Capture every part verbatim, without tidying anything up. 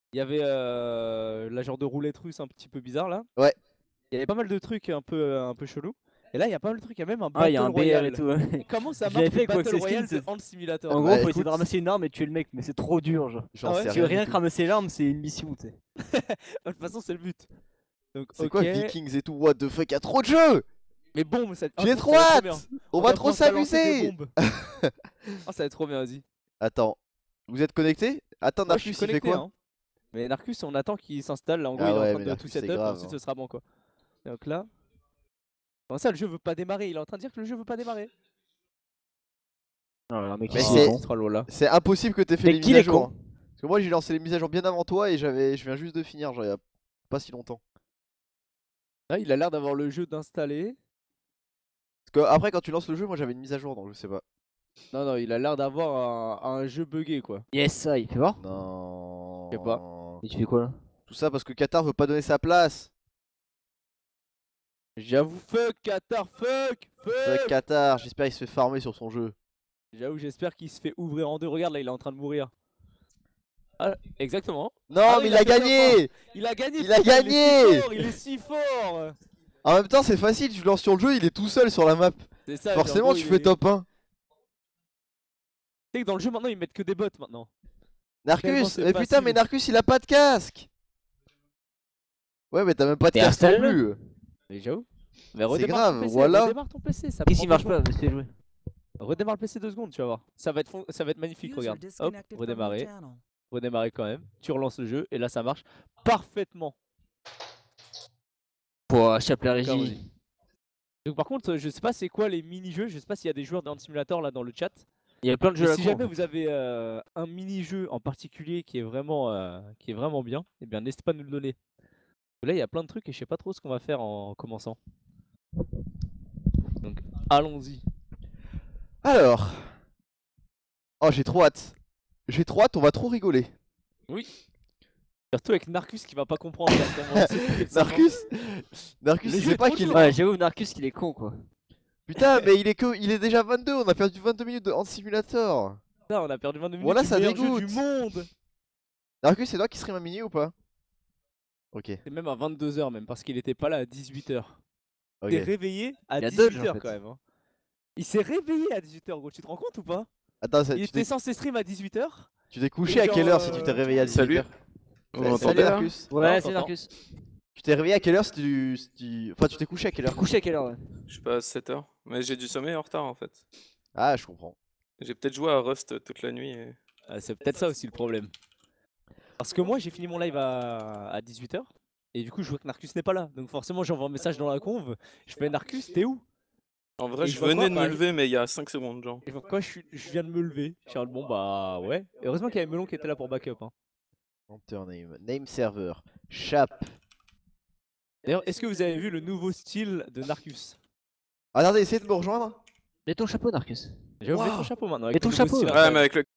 Il y avait euh, la genre de roulette russe un petit peu bizarre là. Ouais. Il y avait pas mal de trucs un peu, un peu chelous. Et là, il y a pas mal de trucs. Il y a même un Ah, il y a Battle un B R et Royale. tout. Ouais. Comment ça Je marche l'avais le fait quoi, Battle avec ces skins. Royale de Hand Simulator? En gros, Bah, faut essayer écoute. de ramasser une arme et tuer le mec, mais c'est trop dur, genre. J'en Ah ouais sais Tu veux rien rien du que tout. ramasser l'arme, c'est une mission, tu sais. De toute façon, c'est le but. Donc, C'est ok. quoi Vikings et tout? What the fuck, y'a trop de jeux! Mais bombe, ça... J'ai oh, trop ça va être bien. hâte! On, On va va trop pouvoir se balancer des s'amuser! bombes. Oh, ça va être trop bien, vas-y. Attends, vous êtes connectés? Attends, Moi, je Narcus, suis il fait connecté, quoi? hein. Mais Narcus, on attend qu'il s'installe. Là, en gros, Ah il est en ouais, train mais de tout Narcus, c'est setup et grave. ensuite hein. ce sera bon, quoi. Donc là. Comment ça, le jeu veut pas démarrer? Il est en train de dire que le jeu veut pas démarrer. Non, le mec, Mais il c'est- est con. Oh là là. C'est impossible que t'aies fait Mais les qui mises à est jour. con hein. Parce que moi, j'ai lancé les mises à jour bien avant toi et j'avais, je viens juste de finir, genre il y a pas si longtemps. Là, il a l'air d'avoir le jeu d'installer. Parce que après, quand tu lances le jeu, moi j'avais une mise à jour, donc je sais pas. Non, non, il a l'air d'avoir un, un jeu buggé, quoi. Yes, ça, il fait voir. Non. Je sais pas. Et tu fais quoi là? Tout ça parce que Qatar veut pas donner sa place. J'avoue, fuck Qatar, fuck, Fuck fuck. Qatar, j'espère qu'il se fait farmer sur son jeu. J'avoue, j'espère qu'il se fait ouvrir en deux. Regarde, là, il est en train de mourir. Ah, exactement. Non, Ah, mais il a a fait ça, gagné! Il a gagné. Il a putain, gagné. Il est si fort, il est si fort. En même temps, c'est facile, tu lances sur le jeu, il est tout seul sur la map. C'est ça. Forcément, genre, tu il fais est- top un. Tu sais que dans le jeu maintenant, ils mettent que des bots maintenant. Tellement Narcus, c'est mais putain, facile. mais Narcus il a pas de casque! Ouais, mais t'as même pas de Mais casque non installe-le. plus! Mais j'avoue. Mais C'est redémarre grave, ton P C, voilà. redémarre ton P C, ça Qu'est-ce prend qui deux marche secondes. pas? Fais jouer. Redémarre le P C deux secondes, tu vas voir. Ça va être, fon- ça va être magnifique, regarde. Hop, redémarrer. Redémarrer quand même. Tu relances le jeu et là ça marche parfaitement. Pour choper la D'accord, régie. vas-y. Donc par contre, je sais pas c'est quoi les mini-jeux, je sais pas s'il y a des joueurs de Hand Simulator là dans le chat. Il y a plein de jeux Mais à si la con. jamais vous avez euh, un mini-jeu en particulier qui est vraiment, euh, qui est vraiment bien, eh bien n'hésitez pas à nous le donner. Là il y a plein de trucs et je sais pas trop ce qu'on va faire en commençant. Donc allons-y. Alors. Oh, j'ai trop hâte. J'ai trop hâte, on va trop rigoler. Oui. Surtout avec Narcus qui va pas comprendre. là, tellement c'est- c'est- Narcus Narcus, Le il jeu sait est pas trop qu'il. dur. Ouais, j'avoue, Narcus, il est con quoi. Putain, mais il est que, il est déjà vingt-deux, on a perdu vingt-deux minutes de Hand Simulator. Putain, on a perdu vingt-deux minutes Voilà, du ça meilleur jeu dégoûte. du monde. Narcus, c'est toi qui serait ma mini ou pas? Ok, C'est même à vingt-deux heures même parce qu'il était pas là à dix-huit heures. ok. Il est réveillé à Il y a dix-huit Dodge, en heures fait. quand même. hein. Il s'est réveillé à dix-huit heures gros, tu te rends compte ou pas? Attends, ça- Il tu était t'es censé stream à dix-huit heures. tu t'es couché à genre, quelle heure si tu t'es euh, réveillé à dix-huit Salut. heures? Vous Salut m'entendez là? Narcus. Non, Ouais, on c'est t'entend. Narcus. Tu t'es réveillé à quelle heure si tu, si tu- Enfin, tu t'es couché à quelle T'es heure? couché à quelle heure? Ouais. Je sais pas, à sept heures. Mais j'ai du sommeil en retard en fait. Ah, je comprends. J'ai peut-être joué à Rust toute la nuit. Et... Ah, c'est peut-être ça aussi le problème. Parce que moi j'ai fini mon live à, à dix-huit heures. Et du coup je vois que Narcus n'est pas là. Donc forcément j'envoie un message dans la conve. Je fais Narcus, t'es où? En vrai, Et je je vois venais quoi, de bah, me lever, mais il y a cinq secondes, genre. Et pourquoi je, suis- je viens de me lever? Je suis en mode, bon bah ouais. Et heureusement qu'il y avait Melon qui était là pour backup. Hein. Enter name. Name server. Chap. D'ailleurs, est-ce que vous avez vu le nouveau style de Narcus? Attendez, essayez de me rejoindre. Mets ton chapeau, Narcus. J'ai oublié Wow. ton chapeau maintenant. avec Et ton le nouveau chapeau, style là. Ouais, après. mais avec le.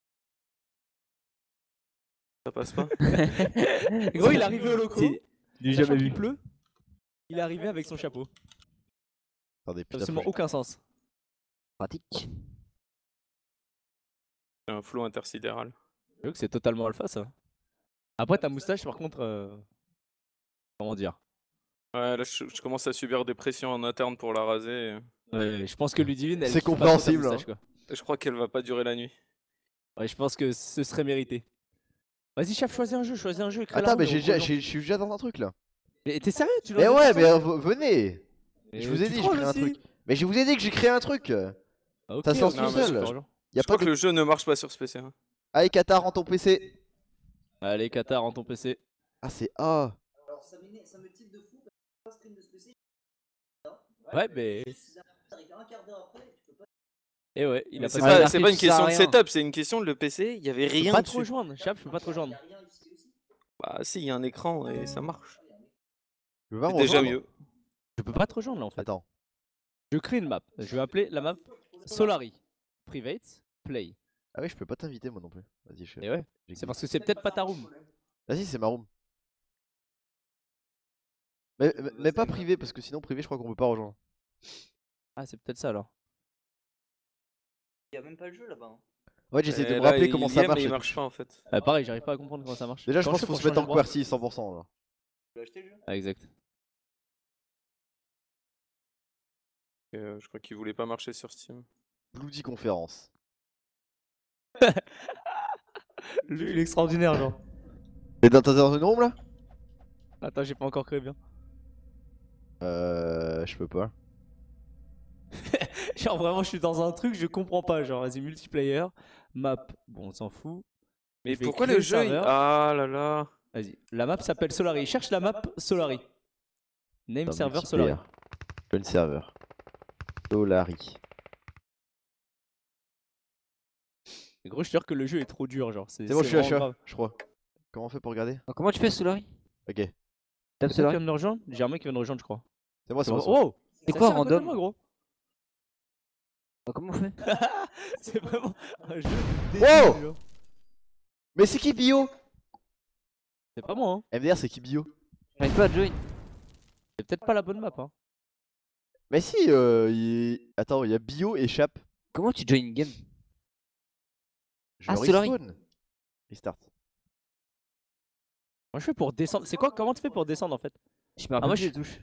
Ça passe pas. Gros, il est arrivé au loco. C'est- J'ai Sachant jamais qu'il vu. pleut. Il est arrivé avec son chapeau. Attendez, Ça putain, n'a faut absolument que aucun sens. Pratique. C'est un flow intersidéral. J'avoue que c'est totalement alpha ça. Après ta moustache par contre, euh, comment dire? Ouais, là, je, je commence à subir des pressions en interne pour la raser. et- Ouais, je pense que Ludivine elle C'est kiffe pas trop ta compréhensible, moustache, hein. quoi. et Je crois qu'elle va pas durer la nuit. Ouais, je pense que ce serait mérité. Vas-y chef, choisis un jeu, choisis un jeu. crée la Attends, room mais et j'ai on déjà, relance. j'ai- je suis déjà dans un truc là. Mais t'es sérieux? Tu Mais lances ouais, des mais personnes euh, venez. Mais Je vous ai tu dit, j'ai trolles créé un aussi. truc. Mais je vous ai dit que j'ai créé un truc. Ah, ok, Ça se lance ok, tout je seul. te rejoins. Y a Je pas crois que de... le jeu ne marche pas sur ce P C. hein. Allez, Qatar, rends ton P C. Allez Qatar, rends ton P C. Ah, c'est A. Ouais, mais. Et ouais, il a Mais c'est pas Ouais, pas, Narcus, c'est pas une ça sert à question de rien. setup, c'est une question de le P C. Il y avait Je peux rien pas te dessus. rejoindre, Chap, je peux pas te rejoindre. Bah, si, il y a un écran et ça marche. Tu veux pas C'est me déjà rejoindre? mieux. Je peux pas te rejoindre là en fait. Attends. Je crée une map. Je vais appeler la map Solari. Private, play. Ah oui, je peux pas t'inviter moi non plus. Vas-y, je Et ouais, j'ai c'est parce que c'est peut-être pas ta room. Vas-y, c'est ma room. Mais, mais, mais pas privé, parce que sinon privé, je crois qu'on peut pas rejoindre. Ah, c'est peut-être ça alors. Il y a même pas le jeu là-bas. hein. En fait, j'essaie de Et me là, rappeler il comment y ça est, marche. mais il les marche touches. pas en fait. Euh, pareil, j'arrive pas à comprendre comment ça marche. Déjà, je Comment pense qu'il fais faut pour se mettre en changer le bras QWERTY cent pour cent là. Ah, exact. Euh, je crois qu'il voulait pas marcher sur Steam. Bloody conférence. Le jeu il est extraordinaire, genre. T'es dans ta zone room là? Attends, j'ai pas encore créé bien. Euh. Je peux pas. Genre vraiment, je suis dans un truc, je comprends pas. Genre, vas-y, multiplayer, map, bon, on s'en fout. Mais Je vais pourquoi créer le jeu il... serveur. Ah là là. Vas-y, la map s'appelle Solari. Cherche la map Solari. Name Dans server multiplayer. Solari. Jeune serveur. Solari. Mais gros, je te jure que le jeu est trop dur, genre. C'est C'est moi, je suis à vraiment chat, grave. je crois. Comment on fait pour regarder? Alors, comment tu fais Solari? Ok. Tape C'est toi qui Solari. viens de nous rejoindre? J'ai un mec qui vient de nous rejoindre, je crois. C'est moi, c'est moi. c'est Oh, moi. oh C'est Ça quoi, tire à côté de random? moi, gros. Alors, comment on fait? C'est vraiment un jeu de Wow débile, genre. Mais c'est qui Bio? C'est pas moi, hein. M D R, c'est qui Bio? J'arrive pas à join. C'est peut-être pas la bonne map, hein. Mais si, euh, il... Attends, il y a Bio et Chap. Comment tu join une game? Je Ah, Solari. respawn. Restart. Moi, je fais pour descendre. C'est quoi? Comment tu fais pour descendre en fait? Je me rappelle Ah, moi, plus je- les touches.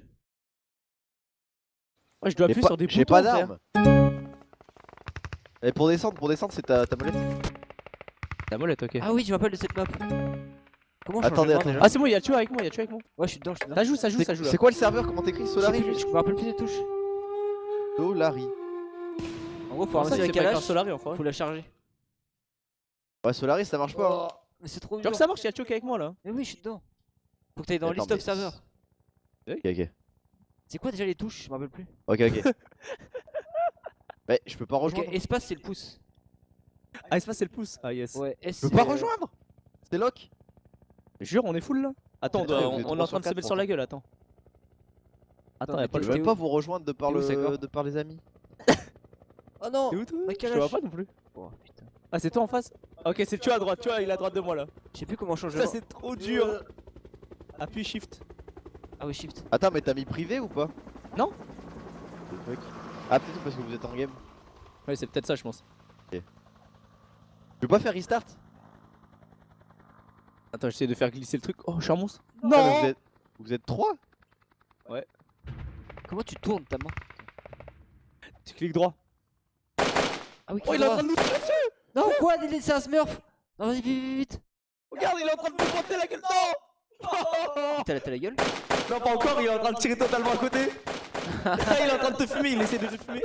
Ouais, je dois J'ai appuyer pas- sur des boutons. J'ai pas frère. d'arme. Et pour descendre, pour descendre, c'est ta, ta molette. La molette, ok. Ah oui, je me rappelle de cette map. Comment je change Attendez, le bras, attendez. déjà? Ah, c'est moi, il y a tué avec moi, il y a tué avec moi. Ouais, je suis dedans, je suis dedans. Ça joue, ça joue, ça C'est joue là. c'est quoi le serveur? Comment t'écris? Je sais Solari plus, juste? je me rappelle plus des touches. Solari. En gros, faut Comment ça, ramasser c'est la pas avec un calage, Solari, enfin. faut la charger. Ouais, Solari, ça marche pas. hein. Mais c'est trop Genre dur. que ça marche, il y a tué avec moi là. Mais oui, je suis dedans. Faut que t'ailles dans Attends, list of mais- server. Ok, ok. C'est quoi déjà les touches? Je me rappelle plus. Ok, ok. Mais je peux pas Ok, rejoindre. espace c'est le pouce. Ah, espace, c'est le pouce. Ah, yes. Ouais, S. Je peux pas c'est, euh, rejoindre. C'est lock. Jure, on est full là. Attends, on, Putain, doit- vous on, êtes on est trois en train de sur se mettre quatre, sur la gueule, attends. Attends, y'a mais pas Je le veux t'es même où pas vous rejoindre de par, T'es où, c'est le... quoi de par les amis. Oh non! T'es où toi? Ma Je te vois calage. pas non plus. Oh putain. Ah, c'est toi en face? Ok, c'est tu à droite, tu vois, il est à droite de moi là. Je sais plus comment changer Ça, le c'est trop dur. Appuie shift. Ah oui, shift. Attends, mais t'as mis privé ou pas? Non. Le truc. Ah, peut-être parce que vous êtes en game. Ouais, c'est peut-être ça, je pense. Je peux pas faire restart? Attends, j'essaie de faire glisser le truc. Oh, je suis un monstre. Ah, mais vous êtes, vous êtes trois? Comment tu tournes ta main? Tu cliques droit. Ah oui, Oh, il est en train de nous tirer dessus. Non, quoi? C'est un smurf! Non, vas-y, vite, vite, vite! Regarde, il est en train de nous pointer la gueule. Non. T'as la, t'as la gueule? Non, pas encore, il est en train de tirer totalement à côté. Ah, il est en train de te fumer, il essaie de te fumer.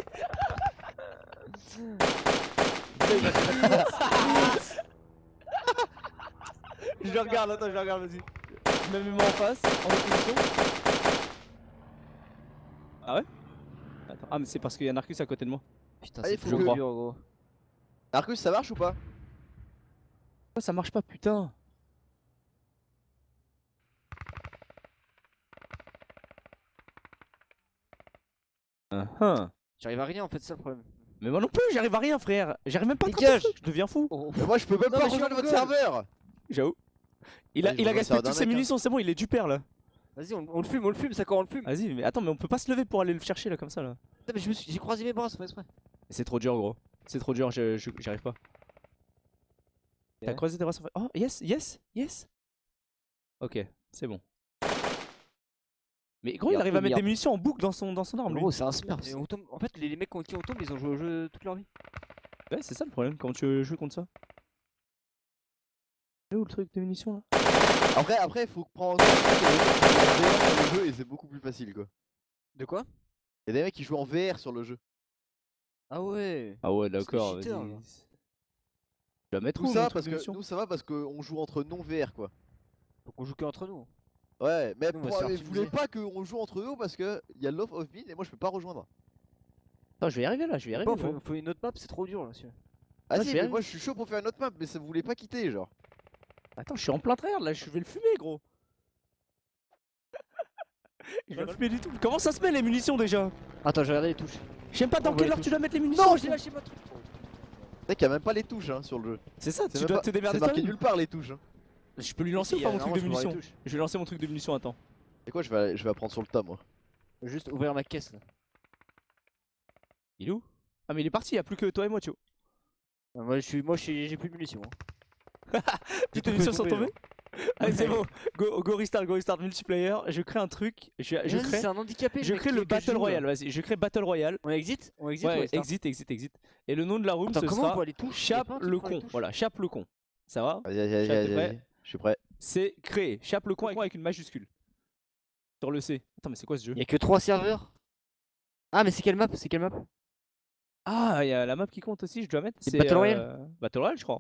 Je le regarde, attends, je le regarde, vas-y. Je me mets moi en face, en opposition. Ah ouais? Attends. Ah, mais c'est parce qu'il y a Narcus à côté de moi. Putain, Allez, c'est faut trop que- dur, gros. Narcus, ça marche ou pas? Pourquoi ça marche pas, putain? Ah ah. J'arrive à rien en fait, c'est ça le problème. Mais moi non plus, j'arrive à rien, frère. J'arrive même pas à attraper Dégage. le truc, je deviens fou. Oh, Mais moi, je peux même Non, pas mais je suis rejoindre en votre goal. serveur. J'avoue. Il a, Allez, il a je vais gaspillé faire d'un toutes ses mec, hein. munitions, c'est bon, il est du père là. Vas-y, on, on le fume, on le fume, ça quand on le fume. Vas-y, mais attends, mais on peut pas se lever pour aller le chercher là comme ça là. Putain, mais je me suis- j'ai croisé mes bras, c'est pas exprès. C'est trop dur, gros. C'est trop dur, je- je- j'y arrive pas. T'as Ouais. croisé tes bras sans faire. Oh, yes, yes, yes. Ok, c'est bon. Mais gros, il Merde, arrive à mettre merde. des munitions en boucle dans son, dans son arme. lui. Gros, c'est un smurf. Et on tombe- En fait, les, les mecs qui on tombe, ils ont joué au jeu toute leur vie. Ouais, c'est ça le problème. Comment tu veux jouer contre ça? C'est où le truc de munitions là? Après, après, il faut prendre en compte qu'il y a des mecs qui jouent en V R sur le jeu et c'est beaucoup plus facile quoi. De quoi? Il y a des mecs qui jouent en V R sur le jeu. Ah ouais. Ah ouais, des d'accord. cheaters, vas-y. là. Tu vas mettre Tout où ça mon truc parce de que munitions nous ça va parce qu'on joue entre non V R quoi. Donc on joue que entre nous. Ouais, mais Nous, on va pour- se faire mais vous voulez filmer. pas qu'on joue entre nous parce que il y a Love of Bean et moi je peux pas rejoindre. Attends, je vais y arriver là, je vais y arriver. Bon, gros. faut, faut une autre map, c'est trop dur là. celui-là. Ah Ouais, si, je vais mais arriver. moi je suis chaud pour faire une autre map mais ça vous voulez pas quitter genre. Attends, je suis en plein tryhard là, je vais le fumer, gros. Je vais le fumer du tout. Comment ça se met les munitions déjà? Attends, je vais regarder les touches. Je sais pas dans On voit quelle les heure tu touches. dois mettre les munitions. Non, je j'ai lâché ma truc. C'est qu'il y a même pas les touches hein, sur le jeu. C'est ça, C'est tu même dois pas- te démerder C'est marqué toi-même. nulle part les touches. Hein. Je peux lui lancer ou Si, pas euh, mon truc de normalement, je peux voir munitions? les touches. Je vais lancer mon truc de munitions, attends. C'est quoi, je vais, je vais apprendre sur le tas moi. Juste ouvrir ma caisse là. Il est où? Ah mais il est parti, il y a plus que toi et moi, Thio. Ah, Moi, je suis, moi, je suis- j'ai plus de munitions. hein. Toutes tout tes missions fait sont tomber, tombées. Allez, c'est bon. Go, go restart, go restart multiplayer. Je crée un truc. Je, je Vas-y, crée, c'est un handicapé. je mec, crée qui le est que je Battle joue, là. Royale. Vas-y, je crée Battle Royale. On exit On exit ou Ouais, restart exit, exit, exit. Et le nom de la room, Attends, ce comment on sera voit les touches? Y a Chape pas un truc le pour les con. touches Voilà, Chape le con. Ça va? Vas-y, vas-y, vas-y, Chat, t'es vas-y, prêt vas-y. Je suis prêt. C'est créé. Chape le con avec une majuscule. Sur le C. Attends, mais c'est quoi ce jeu? Y'a que trois serveurs. Ah, mais c'est quelle map? C'est quelle map? Ah, il y a la map qui compte aussi, je dois mettre. C'est Battle Royale euh, Battle Royale, je crois.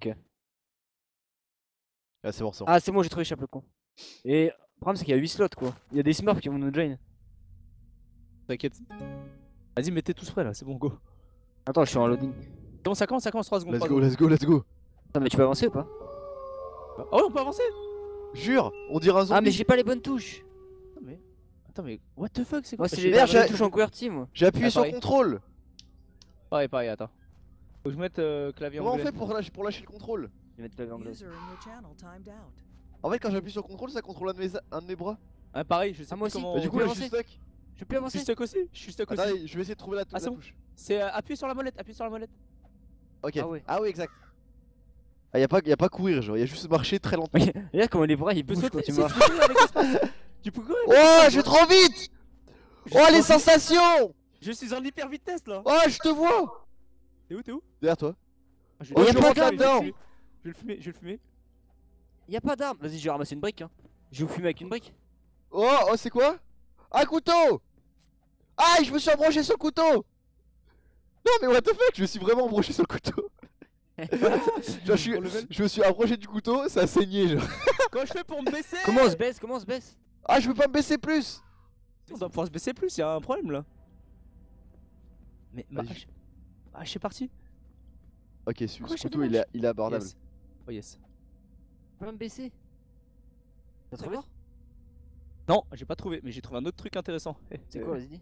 Ah, c'est bon, c'est bon. Ah, c'est bon, j'ai trouvé Chape le con. Et le problème, c'est qu'il y a huit slots quoi. Il y a des smurfs qui vont nous join. T'inquiète. Vas-y, mettez tous prêts là, c'est bon, go. Attends, je suis en loading. Bon, ça commence, ça commence, trois secondes. Let's trois go, let's go, let's go. Attends, mais tu peux avancer ou pas? secondes. Oh, ouais, on peut avancer. Jure, on dirait un zombie. Ah, mais j'ai pas les bonnes touches. Attends, mais. Attends, mais. What the fuck, c'est quoi? Moi, c'est Bah, les, j'ai- Merde, les j'ai- touches en QWERTY, moi. J'ai appuyé Ah, sur pareil. contrôle. Pareil, pareil, attends. Faut que je mette euh, clavier Comment on anglais. fait pour lâcher, pour lâcher le contrôle? Je vais mettre clavier anglais. User in your channel timed out. En fait, quand j'appuie sur contrôle, ça contrôle un de mes, un de mes bras. Ah, pareil, je sais Ah, pas moi aussi. comment. Bah, du on coup, peut là, je suis avancer. stuck. Je peux plus Je avancer. suis stuck aussi, je suis stuck aussi. Attendez, je vais essayer de trouver la, tou- Ah, la c'est bon. touche. C'est euh, appuyer sur la molette, appuyer sur la molette. Ok. Ah ouais. Ah oui, exact. Ah, y'a pas, y a pas courir, genre, y'a juste marcher très lentement. Regarde comment les bras ils Tu peux bougent sauter, quand tu si, marches. tu peux courir avec l'espace. Tu peux courir. Oh, je vais trop vite. Je Oh, suis les en- sensations. Je suis en hyper vitesse là. Oh, je te vois. T'es où, t'es où? Derrière toi. Ah, je Oh, vais- y a je pas vais d'arme le fumer, dedans. Je vais le fumer, je vais le fumer. Y'a pas d'arme. Vas-y, je vais ramasser une brique. Hein. Je vais vous fumer avec une brique. Oh, oh, c'est quoi? Un couteau. Aïe, je me suis embroché sur le couteau. Non, mais what the fuck, je me suis vraiment embroché sur le couteau. Genre, je, suis- Pour level. je me suis approché du couteau, ça a saigné, genre. Comment je fais pour me baisser? Comment on se baisse? Comment on se baisse? Ah, je peux pas me baisser plus. On doit pouvoir se baisser plus, y'a un problème là. Mais bah, Vas-y. je... Ah, je suis parti. Ok, ce, Quoi, ce je couteau, dommage. il est, il est abordable. Yes. Oh yes. Je peux pas me baisser. T'as trouvé? Non, j'ai pas trouvé, mais j'ai trouvé un autre truc intéressant. C'est quoi? Vas-y, dis.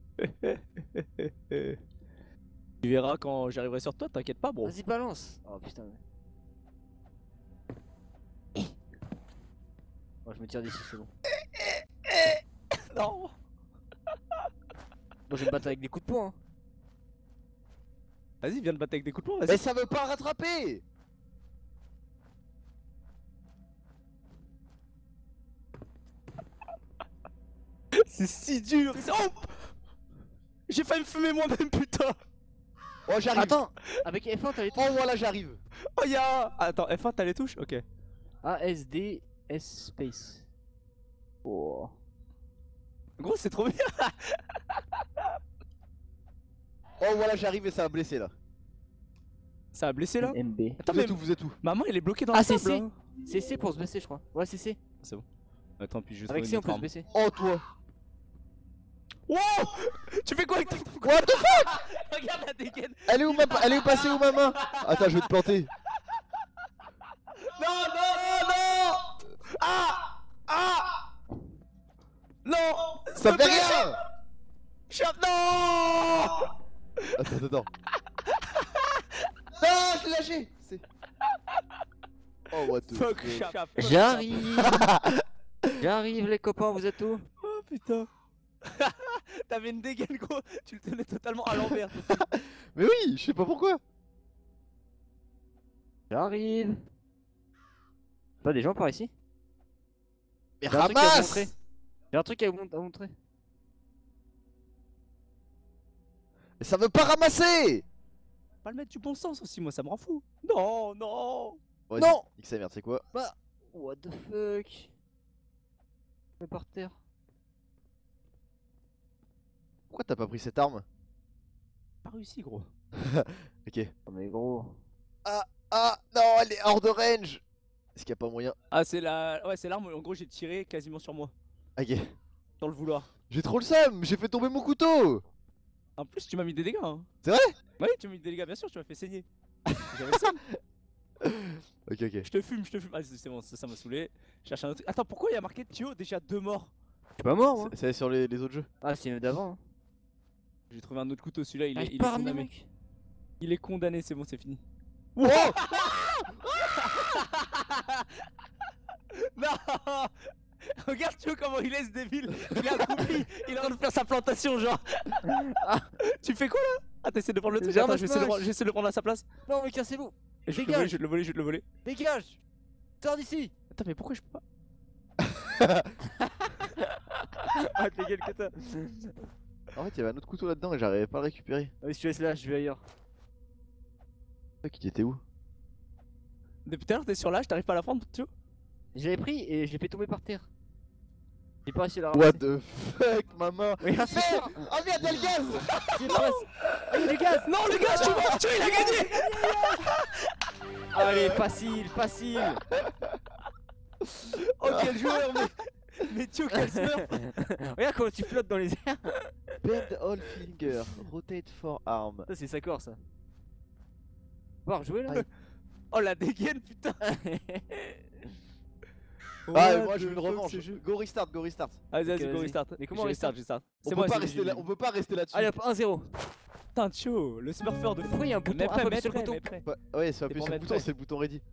Tu verras quand j'arriverai sur toi, t'inquiète pas, bro. Vas-y, balance. Oh putain. Oh, je me tire d'ici, c'est bon. Non. Bon, je vais me battre avec des coups de poing. Hein. Vas-y, viens te battre avec des coups de poing, Mais vas-y. ça veut pas rattraper. C'est si dur. c'est- Oh, j'ai failli me fumer moi-même, putain. Oh, j'arrive. Attends, avec F un, t'as les touches. Oh, voilà, j'arrive. Oh, y'a. Attends, F un, t'as les touches? Ok. A, S, D, S, space. Oh. Gros, c'est trop bien. Oh, voilà, j'arrive et ça a blessé là. Ça a blessé là. M B. Attends, Vous mais êtes où? Vous êtes où? maman, elle est bloquée dans Ah, le c'est sable. C. hein. C'est C pour se baisser, je crois. Ouais, c'est C. C'est bon. Attends, puis je vais Avec trouver C, une on autre peut se arme. baisser. Oh, toi. Wow. Tu fais quoi avec ton. What the fuck? Regarde la dégaine. Elle est où ma, elle est où passée où ma main? Attends, je vais te planter. Non, non, non, non. Ah. Ah. Non. Ça me fait plaît. rien. Chape, non. Attends, attends, attends. Non, je l'ai lâché. C'est- Oh, what the Fuck, fuck. chape. fuck, J'arrive. J'arrive, les copains, vous êtes où? Oh putain. T'avais une dégaine, gros. Tu le tenais totalement à l'envers. Mais oui, je sais pas pourquoi. J'arrive. Pas des gens par ici? Mais J'ai un truc à vous ramasse. montrer. J'ai un truc à vous mon- à vous montrer. Mais ça veut pas ramasser. Pas le mettre du bon sens aussi, moi ça me rend fou. Non, non. Vas-y, Non. nique sa merde, c'est quoi? What the fuck? Je vais par terre. Pourquoi t'as pas pris cette arme? Pas réussi, gros. Ok. Oh mais gros. Ah non, elle est hors de range. Est-ce qu'il y a pas moyen? Ah, c'est la. Ouais, c'est l'arme. En gros, j'ai tiré quasiment sur moi. Ok. Sans le vouloir. J'ai trop le seum, j'ai fait tomber mon couteau. En plus, tu m'as mis des dégâts. Hein. C'est vrai? Oui, tu m'as mis des dégâts, bien sûr, tu m'as fait saigner. J'avais le seum. Ok, ok. Je te fume, je te fume. Ah, c'est c'est bon, ça ça m'a saoulé. Je cherche un autre truc. Attends, pourquoi il y a marqué Thio déjà deux morts? Je suis pas mort moi. C'est- C'est sur les, les autres jeux. Ah c'est d'avant. Hein. J'ai trouvé un autre couteau, celui-là, il, Ah, est, j'ai il est pas ramené, condamné. mec. Il est condamné, c'est bon, c'est fini. Oh. Non. Regarde Thio comment il est ce débile. Il est accroupi, il est en train de faire sa plantation genre. Tu fais quoi là? Ah, t'essaies de prendre le truc. J'ai un Attends, je vais essayer de smash. prendre- j'essaie de le prendre à sa place. Non, mais cassez-vous. Et je vais te le Dégage. voler, je vais te le voler, je vais te le voler. Dégage. Sors d'ici. Attends, mais pourquoi je peux pas? Ah, ta gueule que t'as. En fait, il y avait un autre couteau là-dedans et j'arrivais pas à le récupérer. Vas-y, tu laisses là, je vais ailleurs. Mec, il était où? Depuis tout à l'heure, t'es sur l'âge, t'arrives pas à la prendre, tu vois? Je l'ai pris et je l'ai fait tomber par terre. J'ai pas réussi à la What ramasser. the fuck, maman? Regarde, c'est ça. Oh merde, y'a le gaz! J'ai pas. Ah, il y a du gaz. Non, le gars, je suis mort, tu vois, il a gagné! Allez, facile, facile. Oh, quel joueur, mais. Mais Tio, quel smurf! Regarde comment tu flottes dans les airs. Bend all finger, rotate for arm. Ça, c'est sa corps, ça. Voir jouer là. Oh, la dégaine, putain! Ah, What moi je the veux une fuck, revanche. ce jeu. Go restart, go restart. Vas-y, vas-y, Ok, go vas-y. restart. Mais comment Je restart restart, restart. On C'est peut, moi, pas c'est- rester là, on peut pas rester là-dessus. Allez hop, un zéro. Putain, Tio, le smurfeur de fou. Pourquoi il y a un bouton Mais Ah, prêt, faut mais appuyer sur le prêt, bouton. mais prêt. Bah, ouais, ça appuie pour sur le mettre bouton, prêt. c'est le bouton ready.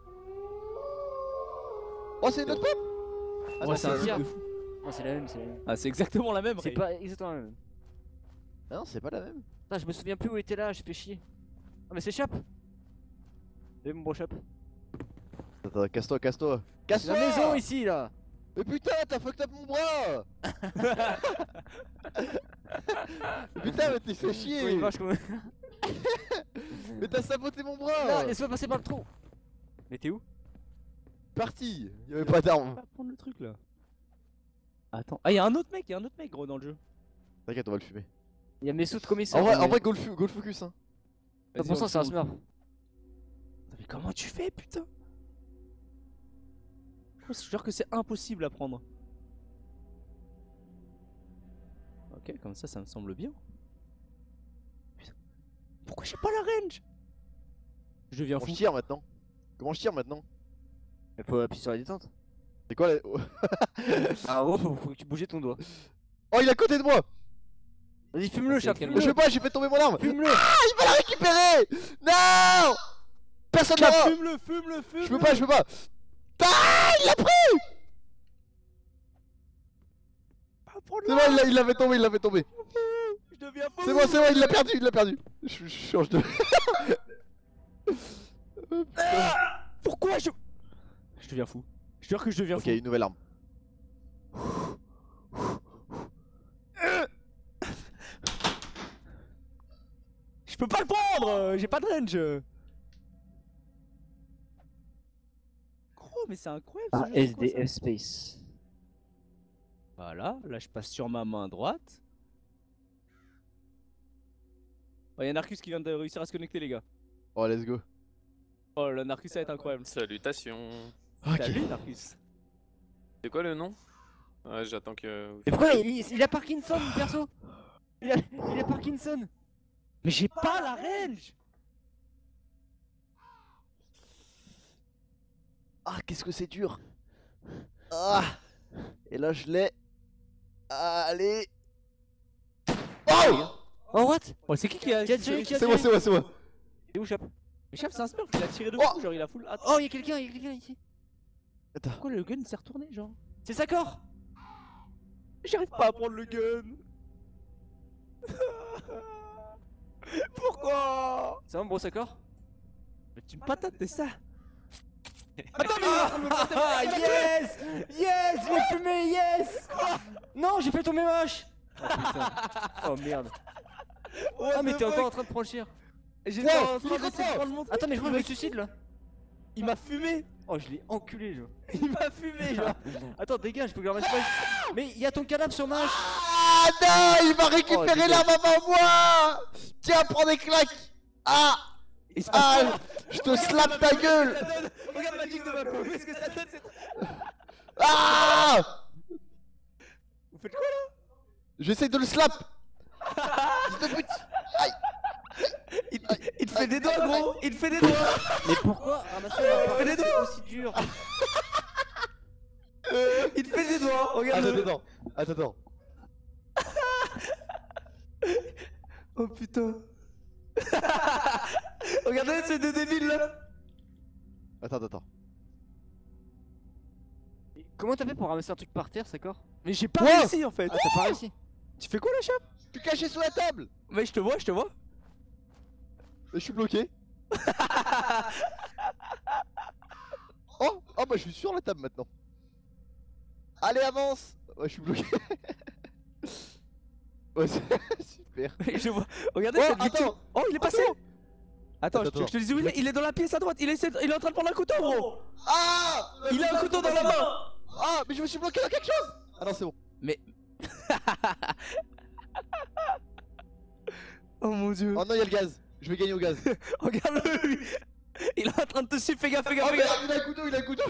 Oh, c'est une autre map! Ah, Ouais, non, c'est un c'est truc un de fou. Non, c'est la même, c'est la même. Ah, c'est exactement la même, C'est Ray. pas exactement la même. Ah non, c'est pas la même. Putain, je me souviens plus où était là, je fais chier. Ah, mais c'est Chap. J'ai mon gros Chap. Attends, casse-toi, casse-toi. C'est Casse-toi! la maison ici là. Mais putain, t'as fucked up mon bras! Putain, mais t'es fait Comment chier! il marche comme. Mais t'as saboté mon bras! Non, laisse-moi passer par le trou. Mais t'es où? Parti! Y'avait pas d'armes. On va prendre le truc là. Attends. Ah, y'a un autre mec, y'a un autre mec gros dans le jeu. T'inquiète, on va le fumer. Il y a mes sous de commissaire. En vrai, en mais- vrai go, le fu- go le focus hein. Vas-y, Pour on ça, le c'est un fait, smurf. Mais comment tu fais, putain? Je suis sûr que c'est impossible à prendre. Ok, comme ça, ça me semble bien. Putain. Pourquoi j'ai pas la range? Je deviens Comment fou. je tire maintenant? Comment je tire maintenant? Il faut appuyer sur la détente. C'est quoi la... Ah, oh, faut, faut que tu bouges ton doigt. Oh, il est à côté de moi! Vas-y, fume-le, C'est Chap, quel- Je sais fume-le. pas, j'ai fait tomber mon arme! Fume-le. Il va la récupérer! Non! Personne Chap, n'a... fume-le, fume-le, fume-le! Je peux pas, je peux pas! Ah, il l'a pris! Pas prendre C'est la- bon, il l'a- il l'avait tombé, il l'avait tombé. Je deviens fou! C'est bon, c'est bon, il l'a perdu, il l'a perdu. Je, je change de... Ah, pourquoi je... Je deviens fou. Je jure que je deviens Ok, fou. une nouvelle arme. Je peux pas le prendre, euh, j'ai pas de range. Gros, mais c'est incroyable ce Ah, jeu, c'est quoi, S D ça F Space. Voilà, là je passe sur ma main droite. Oh, y'a Narcus qui vient de réussir à se connecter, les gars. Oh, let's go. Oh, le Narcus, ça va être incroyable. Salutations. Ok. Salut, Narcus. C'est quoi le nom? Ouais, j'attends que. Mais pourquoi il, il a Parkinson, perso? Il a, il a Parkinson. Mais j'ai pas la range. Ah, qu'est-ce que c'est dur. Ah. Et là, je l'ai. Allez. Oh! Oh, what? Oh, c'est qui qui a. Qui a tiré, qui a C'est moi, c'est moi, c'est moi. C'est où, Chap? Mais Chap, c'est un smurf, il a tiré de Oh fou, genre il a full. Attends, Oh, y'a quelqu'un, y'a quelqu'un ici. Attends. pourquoi le gun s'est retourné, genre? C'est sa corps. J'arrive pas à prendre le gun. Pourquoi? C'est un gros sa corps? Mais tu me patates, c'est ça? Ah, yes! Yes! Je l'ai fumé, yes! Non, j'ai fait tomber ma hache! Oh putain. Oh merde. Ah, mais t'es encore en train de franchir. J'étais Wow, en train il est d'essayer de content. prendre mon truc. Attends, mais je crois que je me suicide là. Il m'a fumé. Oh, je l'ai enculé, genre. Il m'a fumé, genre. Attends, dégage, faut que je remette pas. Mais il y a ton cadavre sur ma hache. Ah non, il va récupérer dégage. l'arme avant moi. Tiens, prends des claques. Ah. Il se passe Ah, quoi, là? je te slappe ta gueule. Ça donne- Regarde Magic de Mako, qu'est-ce que ça donne, c'est... Ah. Vous faites quoi là? J'essaie de le slap. Fils de pute. Aïe. Il, il te fait des doigts, gros. Il te fait des doigts. Mais pourquoi ramasser un appareil, c'est aussi dur? Il te fait des doigts. Attends, Regarde. attends, attends, attends. Oh putain. Regardez ces deux débiles là. Attends, attends. Comment t'as fait pour ramasser un truc par terre, d'accord? Mais j'ai pas Wow. réussi en fait. Ah, t'as pas réussi. Tu fais quoi là, Chap? Je suis caché sous la table. Mais je te vois, je te vois. Je suis bloqué. Oh, oh bah je suis sur la table maintenant. Allez avance. Ouais je suis bloqué. Ouais c'est super. Je vois. Regardez Oh cette victime. attends. Oh il est passé. Attends, Attends, je, te- je te dis où il est. Il est dans la pièce à droite. Il est, il est en train de prendre un couteau, gros. Ah. Il a un couteau dans la main. Ah mais je me suis bloqué dans quelque chose. Ah non c'est bon. Mais. Oh mon dieu. Oh non y'a le gaz. Je vais gagner au gaz. Regarde-le lui. Il est en train de te suivre. Fais gaffe, fais gaffe, Oh fais merde, gaffe. il a un couteau, il a un couteau.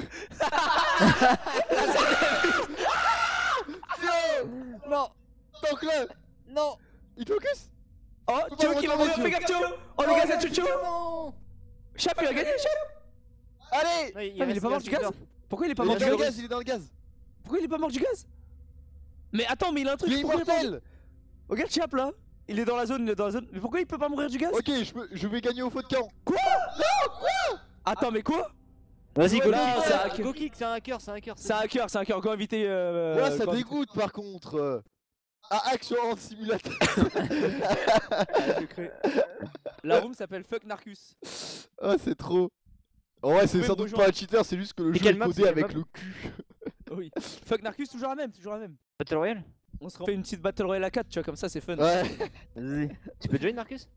Tio. Non. Tank-le. Non. Il focus. Oh, Faut Tio pas qui va retourner, mourir. Fais Tio. gaffe, Tio. Oh les gars, c'est Tio. Non. Chap, il a gagné, Chap. Allez. Ouais, Ah, mais il est pas mort du gaz. Pourquoi il est pas Il mort est du dans le gaz? gaz, il est dans le gaz. Pourquoi il est pas mort du gaz? Mais attends, mais il a un truc. Il est pourquoi il est pas- immortel. Regarde Chap là. Il est dans la zone, il est dans la zone. Mais pourquoi il peut pas mourir du gaz? Ok, je, peux- je vais gagner au feu de camp. Attends, mais quoi? Vas-y, Ouais, go non, kick, c'est c'est un- un go kick, c'est un hacker, c'est un hacker. C'est un hacker, c'est un hacker. Go inviter. Euh, Moi, ça go inviter- dégoûte par contre. euh, À Action en simulateur. Ah, je crée. La room s'appelle Fuck Narcus. Oh, c'est trop. En vrai, c'est pouvez sans me doute rejoindre. pas un cheater, c'est juste que le Et jeu quelle est map, codé c'est avec quelle le cul. Oui. Fuck Narcus, toujours la même, toujours la même. Battle Royale. On se refait une petite battle royale à quatre, tu vois, comme ça c'est fun. Ouais. Vas-y. Tu peux join, Marcus?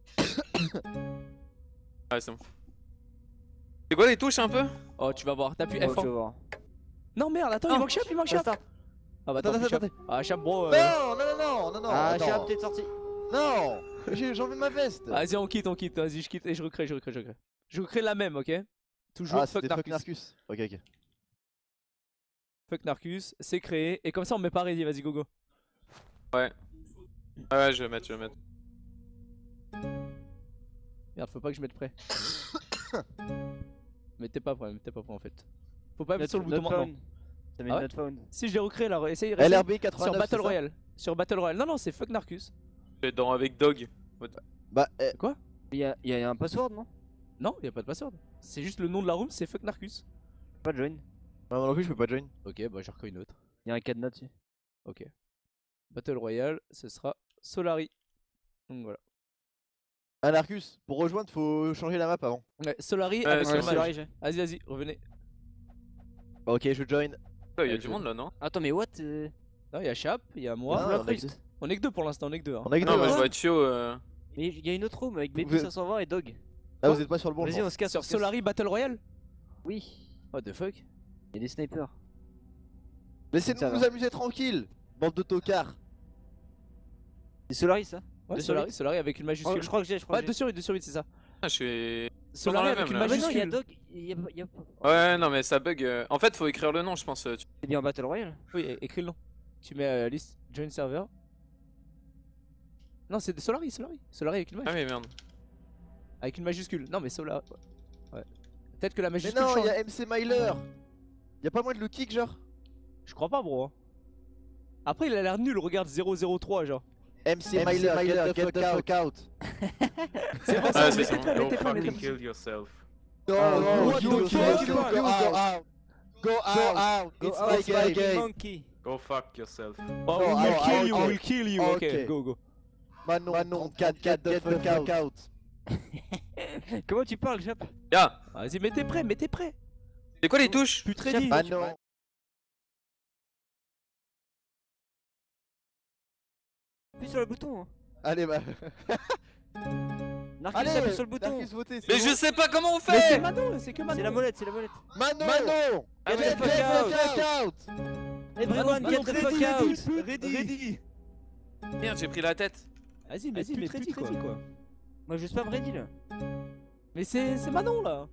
Ouais, c'est bon. C'est quoi les touches un peu? Oh, tu vas voir, t'appuies Oh, F un. tu vas voir. Non, merde, attends, il Non. manque Chap, il manque Chap. Basta. Ah bah Attends, attends, attends, Chap. attends. Ah, Chap, bro. euh, Non, non, non, non, non, non. Ah, attends. Chap, t'es sorti. Non. J'ai j'ai enlevé ma veste. Vas-y, on quitte, on quitte. Vas-y, je quitte et je recrée, je recrée, je recrée. Je recrée la même, ok? Toujours Ah, Fuck c'était fuck Narcus. Narcus. Ok, ok. Fuck Narcus, c'est créé. Et comme ça, on met pas ready, vas-y, go go. Ouais. Ah ouais, je vais mettre, je vais mettre. Merde, faut pas que je mette prêt. Mettez pas prêt, mettez pas prêt en fait. Faut pas mettre sur le bouton maintenant. Ça met Ah ouais not found. Si je l'ai recréé là, essaye, L essaye. R B quatre-vingt-neuf. Sur Battle c'est ça Royale. Sur Battle Royale. Non, non, c'est Fuck Narcus. Je vais dans avec Dog. Bah, eh, Il y a, il y a un password, non? Non, y a pas de password. C'est juste le nom de la room, c'est Fuck Narcus. Pas de join. non, non plus, je peux pas join. Ok, bah j'ai recréé une autre. Il y a un cadenas dessus. Ok. Battle Royale, ce sera Solari. Donc voilà. Ah, Narcus, pour rejoindre, faut changer la map avant. Ouais, Solari Ouais, avec c'est le vrai. mage. Solari, j'ai. Vas-y, vas-y, revenez. Bah, ok, je join. Il y a Ouais, du je- monde là, non? Attends, mais what? euh, Non, y a Chap, y a moi. Non, Fleur on a que Trust. deux. On est que deux pour l'instant, on est que deux. Hein. On a que Non, deux, mais hein. je vois Tio. Euh... Mais il y a une autre room avec Vous- Baby cinq cent vingt et Dog. Ah, vous êtes pas sur le bon. je Vas-y, on pense. se casse. Sur on se casse. Solari Battle Royale. Oui. What the fuck? Il y a des snipers. Laissez-nous Ça nous va. amuser tranquille. Bande de tocards. C'est Solari, ça? Ouais, Deux sur Solari, huit. Solari avec une Oh, majuscule. je crois que j'ai, je crois Ouais, que deux j'ai. sur huit, deux sur huit, c'est ça. Ah, je suis. Solari la avec même, une là. Ah, mais non, il y a majuscule. Dog. Il y a, il y a... Ouais, non, mais ça bug. euh, En fait, faut écrire le nom, je pense. euh, tu- C'est bien Battle Royale. Oui, é- écris le nom. Tu mets euh, liste join server. Non, c'est Solari, Solari. Solari avec une Ah, maj. mais merde. Avec une majuscule. Non, mais Solari. Ouais. Peut-être que la Mais majuscule non, change. y'a M C Myler. Y'a pas moyen de le kick, genre. Je crois pas, bro. hein. Après, il a l'air nul. Regarde zéro zéro trois, genre. M C Myler, get the fuck out. C'est pour Ah, ça, c'est mettez ça. prêt, Go mettez prêt, mettez fucking prêt. kill yourself. No, Ah, no, what you, the you, fuck, you, you go out. Go out. Go It's out, my it's my game. monkey. Go fuck yourself. Oh, No, we will ah, kill ah, you, ah, we will kill you. Ok, ok. go, go. Manon, Manon, get, get the fuck out. Comment tu parles, Jap? Ya! Vas-y, mettez prêt, mettez prêt. C'est quoi les touches? Plus très dit. Manon. Appuie sur le bouton. Hein. Allez, bah. Narcus, Allez, appuie sur le bouton. Narcus, votez, c'est Mais bon. je sais pas comment on Mais c'est fait! Manon, c'est que Manon. C'est la molette, c'est la molette. Manon. Manon. Ah, Get mais the fuck fuck out. Everyone Manon, get the fuck out. Ready, ready. Merde, j'ai pris la tête. Vas-y, Mais vas-y, plus mais très très dit, quoi. quoi. Moi, je spam ready là. Mais c'est c'est Manon là.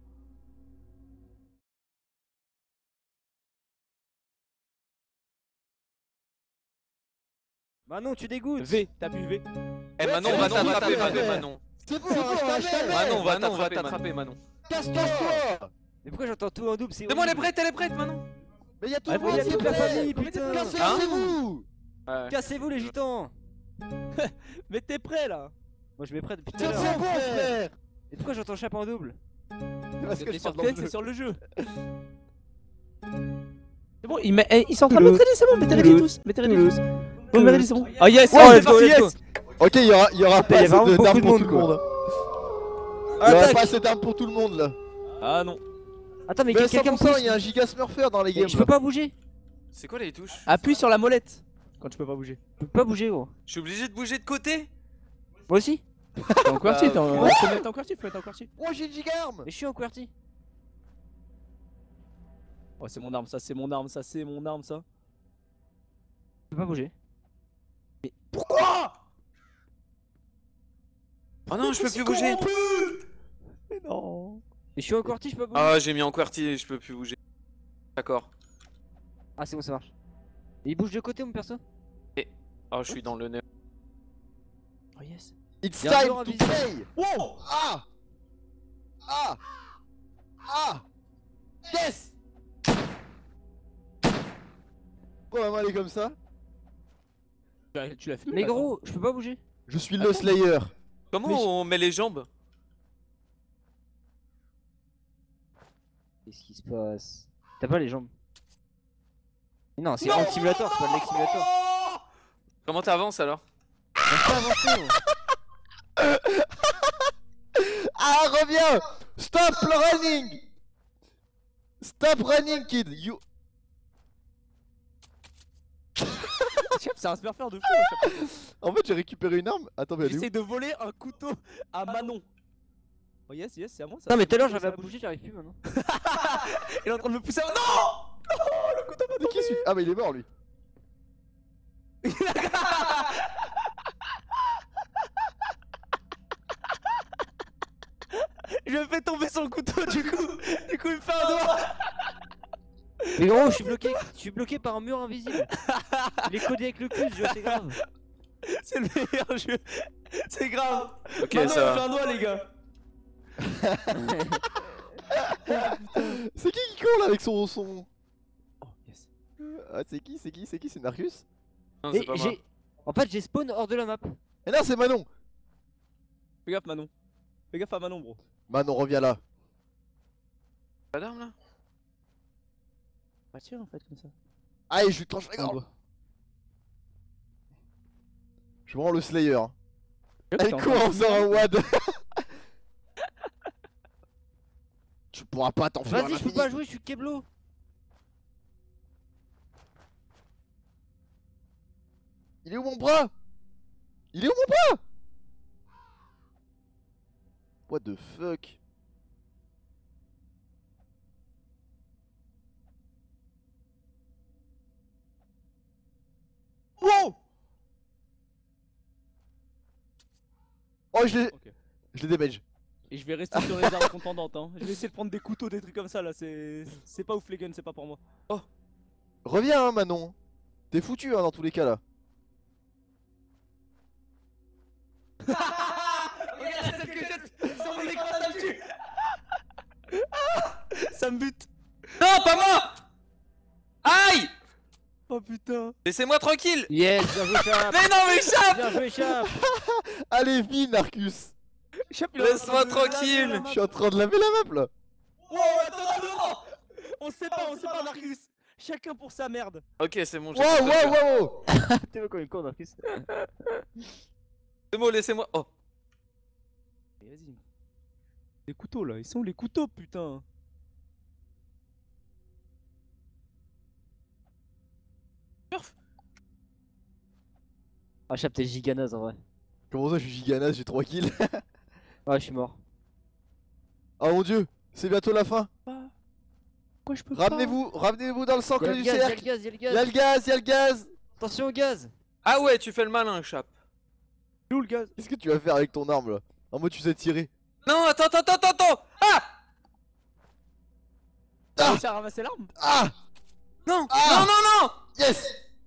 Manon, tu dégoûtes. V, t'appuies V. Eh, Manon, c'est on va Manon, t'attraper, Manon. Manon, Manon. C'est bon, C'est bon, je Manon, t'avais. on va Manon, on va t'attraper, Manon. t'attraper, Manon. Casse-toi. Mais pourquoi j'entends tout en double? C'est C'est bon, elle est horrible. prête, elle est prête, Manon. Mais y'a tout Ah, le mais monde, y a s'il toute vous la plaît. famille, putain. Cassez-vous. Ouais. Cassez-vous les gitans. Mais t'es prêt là. Moi, je mets prêt depuis tout C'est à l'heure. bon, frère. Et pourquoi j'entends Chap en double? Parce que T'es je sur parle dans tête, le c'est jeu. sur le jeu. C'est bon, ils, met- eh, ils sont en train de mettre ready, c'est bon, mettez ready tous. Mettez ready tous. Bon, mettez ready, c'est bon. Ah yes, Oh, yes, let's c'est go, parti, let's yes. go. Ok, il y aura, il y aura Il y pas a assez vraiment de beaucoup d'armes de pour monde, tout le quoi. monde. Il y aurait Attaque. pas assez d'armes pour tout le monde là. Ah non. Attends, mais Mais quelqu'un me cent pour cent, pousse. il y a un giga smurfer dans les games. Je peux pas bouger. C'est quoi les touches? Appuie sur la molette quand tu peux pas bouger. Je peux pas bouger, gros. Je suis obligé de bouger de côté? Moi aussi. T'es en QWERTY, t'es en. Ouais. Faut mettre en QWERTY, faut mettre en QWERTY. Oh, j'ai une giga arme. Mais je suis en QWERTY. Oh, c'est mon arme, ça, c'est mon arme, ça, c'est mon arme, ça. Je peux pas bouger. Pourquoi? Oh non, je peux plus bouger. Mais non. Mais je suis en QWERTY, je peux pas bouger. Ah, j'ai mis en QWERTY et je peux plus bouger. D'accord. Ah, c'est bon, ça marche. Et il bouge de côté, mon perso. Oh, je suis dans le nez. Oh yes. It's Y a un time mur to invisible. play. Wow. Ah. Ah. Ah. Yes. Pourquoi maman elle est comme ça? Tu l'as- Tu l'as fumé Mais là, gros, je peux pas bouger. Je suis le Slayer. Comment Mais je- on met les jambes? Qu'est-ce qui se passe? T'as pas les jambes? Mais non, c'est en simulator, c'est pas de l'ex-simulator. Comment t'avances alors? J'arrive pas à avancer, gros. Ah, reviens. Stop running. Stop running, kid. You. Chef, c'est un smurfer de fou. Chef. En fait, j'ai récupéré une arme. Attends, mais elle est où? J'essaie de voler un couteau à Manon. Oh yes, yes, c'est à moi ça. Non, mais tout à l'heure Ça j'avais à va bouger, j'arrive plus maintenant. Il est en train de me pousser. à- Non. C'est qui celui? Ah, mais il est mort lui. Je me fais tomber son couteau du coup. Du coup, il me fait un doigt. Mais gros, je suis bloqué, je suis bloqué par un mur invisible. Il est codé avec le cul, ce jeu, c'est grave. C'est le meilleur jeu. C'est grave. Ok, Manon, ça il me fait va. un doigt, les gars. C'est qui qui court là avec son. son... Oh yes. Ah, c'est qui? C'est qui? C'est qui? C'est Narcus? Non, Et c'est pas moi. j'ai. En fait, j'ai spawn hors de la map. Et non, c'est Manon. Fais gaffe, Manon. Fais gaffe à Manon, bro. Manon, reviens là. Pas d'arme là? Pas tirer en fait, comme ça. Allez, je lui tranche la Un gorge. doigt. Je suis vraiment le Slayer. hein. T'es Elle en court train en de faisant un fumer. wad. Tu pourras pas t'enfuir. à Vas-y, je peux l'infini. pas jouer, je suis Keblo. Il est où mon bras? Il est où mon bras? What the fuck? Wow. Oh, je l'ai. Ok. Je l'ai damage. Et je vais rester sur les armes contendantes. Hein. Je vais essayer de prendre des couteaux, des trucs comme ça là. C'est c'est pas ouf les guns, c'est pas pour moi. Reviens, hein, Manon. T'es foutu, hein, dans tous les cas là. Regarde celle que jette sur mon écran, ça me tue. Ah, ça me bute. Non, pas moi! Aïe! Oh putain. Laissez-moi tranquille! Yes, bien joué, Chap. Mais non, mais échappe! Bien joué, Chap. Allez, vis, Narcus. Chap, il est en train Laisse-moi de me laver tranquille. la map. Je suis en train de laver la map là. Wow, attends, attends, attends. On sait pas, on sait pas, Marcus. Chacun pour sa merde. Ok, c'est bon, j'ai Wow, compris. wow, wow, wow. T'es vois comme une con, Marcus. C'est bon, laissez-moi. Oh, Et vas-y. Les couteaux là, ils sont où les couteaux, putain? Ah, Chap, t'es giganase en vrai. Comment ça, je suis giganas, j'ai trois kills. Ouais, je suis mort. Oh mon dieu, c'est bientôt la fin. Pas. Pourquoi je peux pas? Ramenez-vous, ramenez-vous dans le Y'a cercle le du gaz, y'a le cercle. gaz, y'a le Y'a gaz. le gaz, y'a le gaz. Attention au gaz. ah ouais, tu fais le malin, Chap. Où le gaz? Qu'est-ce que tu vas faire avec ton arme là? En mode tu sais tirer. Non, attends, attends, attends, attends! Ah! T'as Ah. réussi à ramasser l'arme? Ah! Non! Ah. Non, non, non! Yes!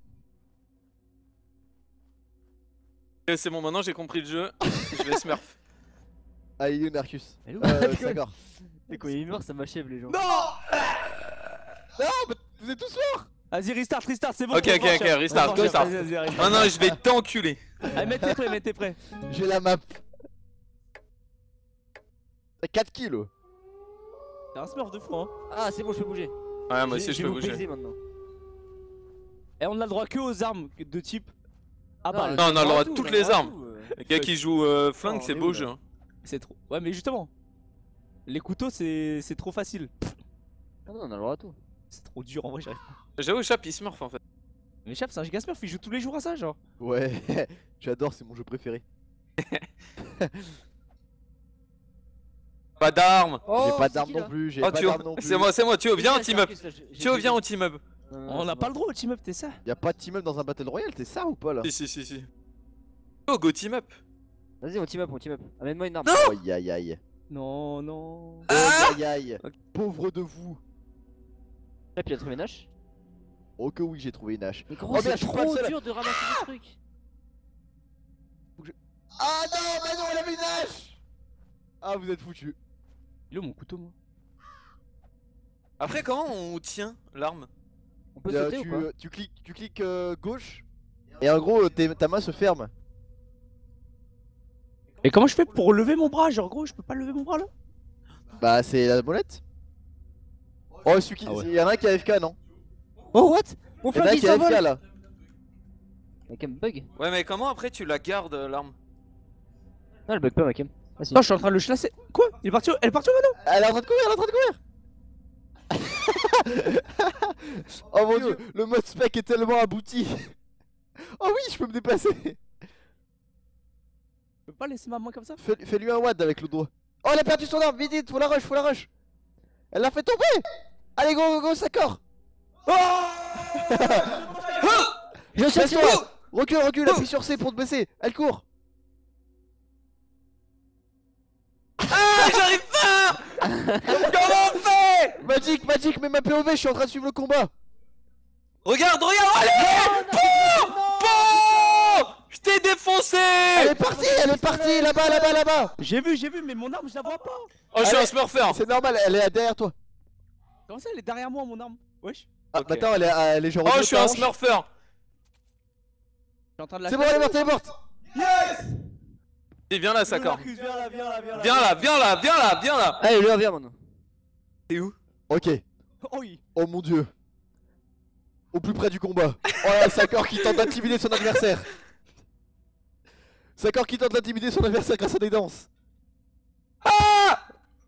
Eh, c'est bon, maintenant j'ai compris le jeu. Je vais smurf. Ah, il est où Narcus? Elle est où? Euh, Sagor. Et quand il est mort, ça m'achève les gens. Non! Non, mais vous êtes tous morts! Vas-y, restart, restart, c'est bon. Ok, on ok, va ok, voir, restart, on va voir, restart. vas-y, vas-y, restart. Maintenant, je vais t'enculer. Allez, mets tes prêts, mets tes prêts. J'ai la map. T'as quatre kills. oh. T'es un smurf de fou, hein. Ah, c'est bon, je peux bouger. Ouais, moi aussi, J'ai- je vais peux vous bouger. baiser maintenant. Et on a le droit que aux armes de type. Ah Non, bah, Non, on a le droit à tout, toutes on a les le droit à armes. tout, euh. Les gars qui jouent euh, flingue, Oh, c'est on est beau où, jeu. là hein. c'est trop. Ouais, mais justement, Les couteaux, c'est c'est trop facile. Ah non, on a le droit à tout. C'est trop dur en vrai, j'arrive pas. J'avoue, Chap il smurf en fait. Mais Chap, c'est un giga smurf, il joue tous les jours à ça, genre. Ouais, j'adore, c'est mon jeu préféré. Pas d'armes. Oh, j'ai pas c'est d'armes qui, non là plus, j'ai Oh, pas Théo, d'armes non plus. c'est moi, c'est moi, Théo, viens J'ai on team un up. Marcus, là, j'ai- j'ai Théo, fait viens des- on team up. Non, non, On c'est n'a pas bon. le droit au team up, t'es ça? Y'a pas de team up dans un Battle Royale, t'es ça ou pas là? Si, si, si, si. Oh, go team up. Vas-y, on team up, on team up. Amène-moi une arme. Aïe aïe aïe. Non, non. Aïe aïe aïe. Ok. Pauvre de vous. Et puis il a trouvé une hache. Oh que oui, j'ai trouvé une hache. Mais Oh, gros, merde, c'est je suis pas le trop seul. dur de ramasser des trucs. Ah non, mais non, elle avait une hache. Ah, vous êtes foutus. Il est où mon couteau, moi? Après, comment on tient l'arme? On peut Euh, sauter tu, ou pas? euh, tu cliques, tu cliques euh, gauche. Et en gros, tes- ta main se ferme. Et comment je fais pour lever mon bras? Genre, gros, je peux pas lever mon bras là? Bah, c'est la molette. Oh, celui qui. Ah ouais. Il y en a un qui a A F K, non? Oh, what? Mon Il y en a flingue un il qui a A F K s'envole. là. Ma cam bug? Ouais, mais comment après tu la gardes euh, l'arme? Non, elle bug pas ma cam. Ah si. Non, je suis en train de le chlasser. Quoi? Il est parti où? Elle est partie où maintenant? Elle est en train de courir, elle est en train de courir. Oh mon dieu, le mode spec est tellement abouti. Oh oui, je peux me déplacer. Je peux pas laisser ma main comme ça? Fais- Fais-lui un wad avec le doigt. Oh, elle a perdu son arme, vite, vite, faut la rush, faut la rush. Elle l'a fait tomber. Allez, go, go, go, Sakor. Je sais, Baisse-toi. c'est Recule, recule, appuie sur C pour te baisser. Elle court. Ah, j'arrive pas. Comment on fait? Magic, Magic, mets ma P O V, je suis en train de suivre le combat. Regarde, regarde, allez. Bon, bon. Je t'ai défoncé. Elle est partie, elle est partie, là-bas, là-bas, là-bas. J'ai vu, j'ai vu, mais mon arme, je la vois pas. Oh, je suis Allez. un smurfer. C'est normal, elle est derrière toi. Comment ça, elle est derrière moi, mon arme? Wesh. Ah, Ok. attends, elle est, elle est genre. au Oh, milieu je de suis ta un hanche. smurfer. Je suis en train de la C'est bon, elle est morte, elle est morte. Et viens là, Sakor. Marcus, viens là, viens là, viens là. Viens là, viens là, viens là, viens là. Allez, lui, viens maintenant. T'es où? Ok. Oh oui. Oh mon dieu. Au plus près du combat. Oh là, Sakor qui tente d'intimider son adversaire. Sakor qui tente d'intimider son adversaire grâce à des danses. Ah.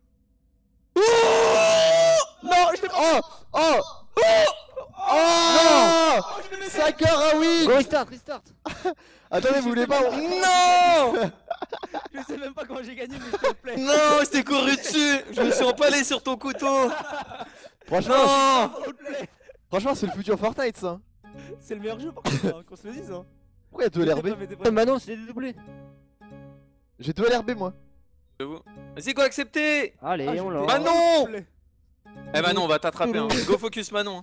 Non, je l'ai pas. Oh Oh Oh Oh Sakor, ah oui. Go, restart, restart. Attendez, vous voulez pas on- Non. Je sais même pas comment j'ai gagné, mais s'il te plaît. Non, je t'ai couru dessus. Je me suis empalé sur ton couteau. Franchement, Non. S'il te plaît. franchement c'est le futur Fortnite ça. C'est le meilleur jeu par contre, hein, qu'on se le dise. Hein. Pourquoi y'a deux L R B? Mettez pas, mettez pas. Ouais, bah non, c'est dédoublé. J'ai deux L R B moi. J'avoue. Vas-y, go accepter. Allez, Ah, on je- l'a. Manon. S'il te plaît. Eh Manon, on va t'attraper. Hein. Go focus Manon.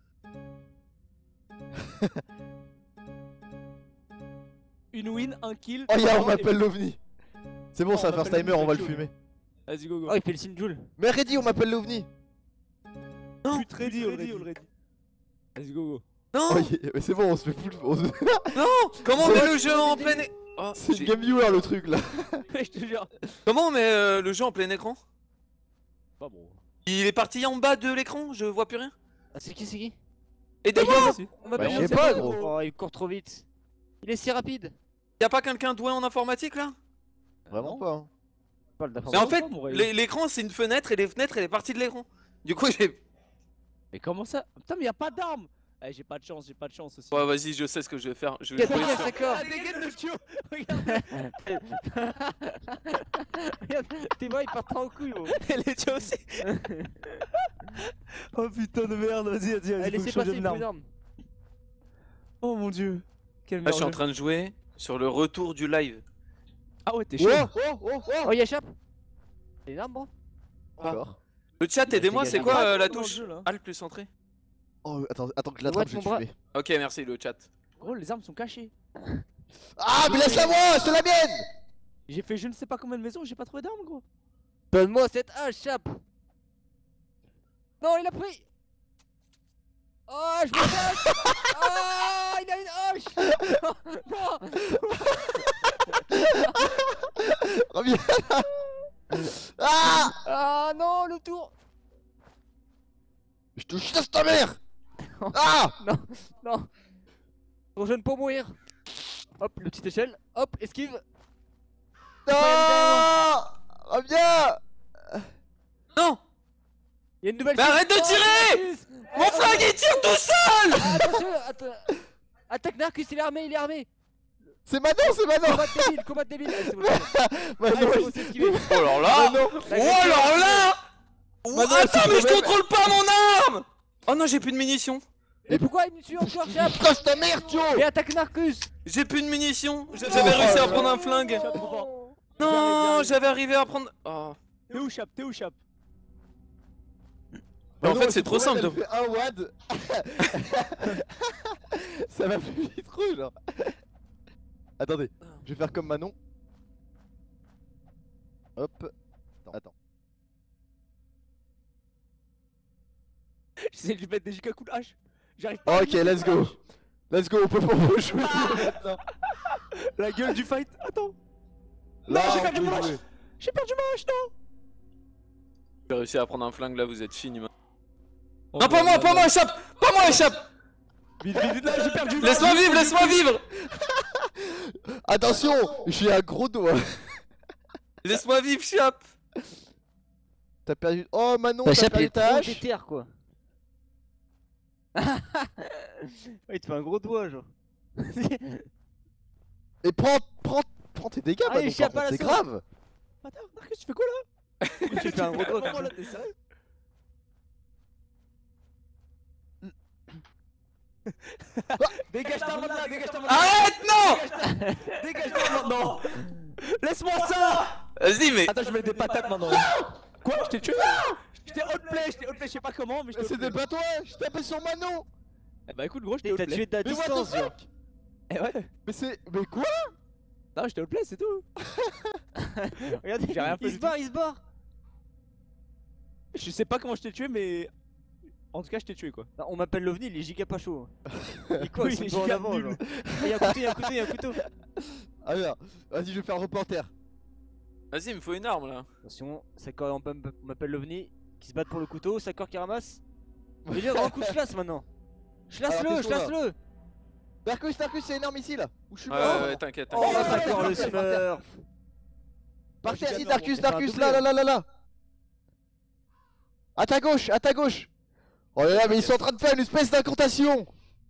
Une win, un kill. Oh y'a, on et- m'appelle l'OVNI. C'est bon, Oh, ça on va first m'appelle timer, on va le l'OVNI. fumer. Vas-y, go go. Oh, il fait le signe Joule. Mais ready, on m'appelle l'OVNI. Put ready already. Vas-y, go go. Non. Oh, yeah, mais c'est bon, on se fait foutre. on se- Non. Comment on C'est met vrai. le jeu en plein é- Oh, C'est j'ai- une game viewer le truc là. Ouais, je te jure. Comment on met euh, le jeu en plein écran? Pas bon. Il est parti en bas de l'écran, je vois plus rien. Ah, c'est qui, c'est qui? Aidez-moi. On m'a Bah, pas je sais pas, gros. Oh, il court trop vite. Il est si rapide. Y'a pas quelqu'un doué en informatique là? Vraiment non. pas. Hein. Parle Mais en d'information. fait, pas, mon Ray. l'é- l'écran c'est une fenêtre et les fenêtres elle est partie de l'écran. Du coup j'ai... Mais comment ça? Putain, mais y'a pas d'armes. Eh, j'ai pas de chance, j'ai pas de chance aussi. Ouais vas-y, je sais ce que je vais faire. Je vais Y'a pas jouer de sur- Sakor. Ah, dégaine de Tio. Regarde, Regarde, tes bras ils partent en couille, gros. elle est Tio aussi. Oh putain de merde, vas-y, vas-y, vas-y. Allez, faut que laissez je change passer une une arme. arme. Oh mon dieu. Quel Là je suis en merde. train de jouer sur le retour du live. Ah ouais, t'es chaud. Oh, oh, oh, oh. Oh, il échappe. C'est une arme, bro. Encore. Le chat, aidez-moi, dégagé. c'est quoi euh, la Dans le touche? jeu, là. Alt plus entrée. Oh, attends, attends que je l'attrape, Ouais, je vais mon bras. te tuer. Ok, merci le chat. Gros, les armes sont cachées. Ah, mais laisse-la moi, c'est la mienne. J'ai fait je ne sais pas combien de maisons, j'ai pas trouvé d'armes, gros. Donne-moi cette hache, chape. Non, il a pris. Oh, je me cache. Ah, il a une hache. Non, Reviens là. Ah, ah non, le tour. je te chasse ta mère. Ah, Non. Trop jeune pour mourir. Hop, le petite échelle. Hop, esquive. non, reviens. Non. Y'a une nouvelle. Mais arrête de Oh, tirer. Narcus. Mon flingue il tire tout seul. Ah, attention, atta- attaque Narcus, il est armé, il est armé. C'est Manon, c'est Manon. Combat de débile, combat de débile. Allez, c'est bon, c'est bon. Manon, Allez, c'est bon, c'est esquivé. Oh alors là. Manon. Oh alors là. Oh, Manon, attends c'est mais je quand même- contrôle pas mon arme. Oh non j'ai plus de munitions. Mais pourquoi il me tue encore, Chap? Crosse ta mère, Tio. Mais attaque Narcus. J'ai plus de munitions. J'avais réussi à prendre un flingue. Oh. Non j'avais arrivé à prendre. Oh. T'es où, Chap? T'es où, Chap? Mais en Manon, fait elle c'est se trop promène, simple. elle fait un wad. Ça va plus vite, trop genre. Attendez, je vais faire comme Manon. Hop. Attends. J'essaie de lui mettre des giga coups de hache. J'arrive pas. à Ok, lui mettre let's des coups de go. Let's go, on peut pas jouer maintenant. hache. La gueule du fight. Attends. Là, j'ai on perdu peut mon jouer. hache. J'ai perdu ma hache, non. J'ai réussi à prendre un flingue là vous êtes fini. man. Oh, Non pas moi, pas moi échappe. Pas moi échappe. Vite, vite, vite, là, j'ai perdu. Laisse-moi vivre, laisse-moi vivre. Attention, j'ai un gros doigt. Laisse-moi vivre Chap. T'as perdu. Oh Manon, Bah, t'as Chap, il perdu est ta trop hache. déter, quoi. Ouais, il te fait un gros doigt, genre. Et prends, prends, prends tes dégâts, Ah, Manon, il échappe par à contre, la c'est sauce. grave. Attends, Marcus, tu fais quoi là? Tu fais un gros doigt, Vraiment, comme là, ça. t'es sérieux? Dégage ta main de là, dégage ta main de là. Arrête non. Dégage ta main maintenant. Laisse-moi ça. Vas-y mais. Attends, je mets des patates maintenant. Quoi? Je t'ai tué? J'étais outplay, j'étais outplay, je sais pas comment, mais Mais j'étais c'était outplay. pas toi, je tapais sur Manon. Eh bah écoute, gros, j'étais Il t'a outplay. tué de ta Mais what the distance, genre. fuck. Eh ouais. Mais c'est. Mais quoi? Non, j'étais outplay, c'est tout. Regardez, J'ai rien fait il du se tout. barre, il se barre. Je sais pas comment je t'ai tué, mais. En tout cas, je t'ai tué quoi. Bah, on m'appelle l'OVNI, il est giga pas chaud. Il quoi, Oui, il il est se met en giga avant, nul. genre. Ah, y'a un couteau, y'a un couteau, y'a un couteau. Alors, vas-y, je vais faire un reporter. Vas-y il me faut une arme là. Attention, Sakor on peut- on m'appelle l'OVNI, qui se battent pour le couteau, Sakor qui ramasse. Mais lui, un coup de chlasse maintenant. Alors, Chlasse-le, qu'est-ce qu'on a chlasse-le. Darkus, Darkus, c'est énorme ici là. Où je suis Ouais mort. ouais, ouais t'inquiète. Oh, t'inquiète. Sakor le par terre, par terre. smurf. Par Ouais, terre, j'ai ici, bien Darkus, on fait un Darkus, doublé, là, là, hein. là, là, là. À ta gauche, à ta gauche. Oh là là, mais ils sont en train de faire une espèce d'incantation.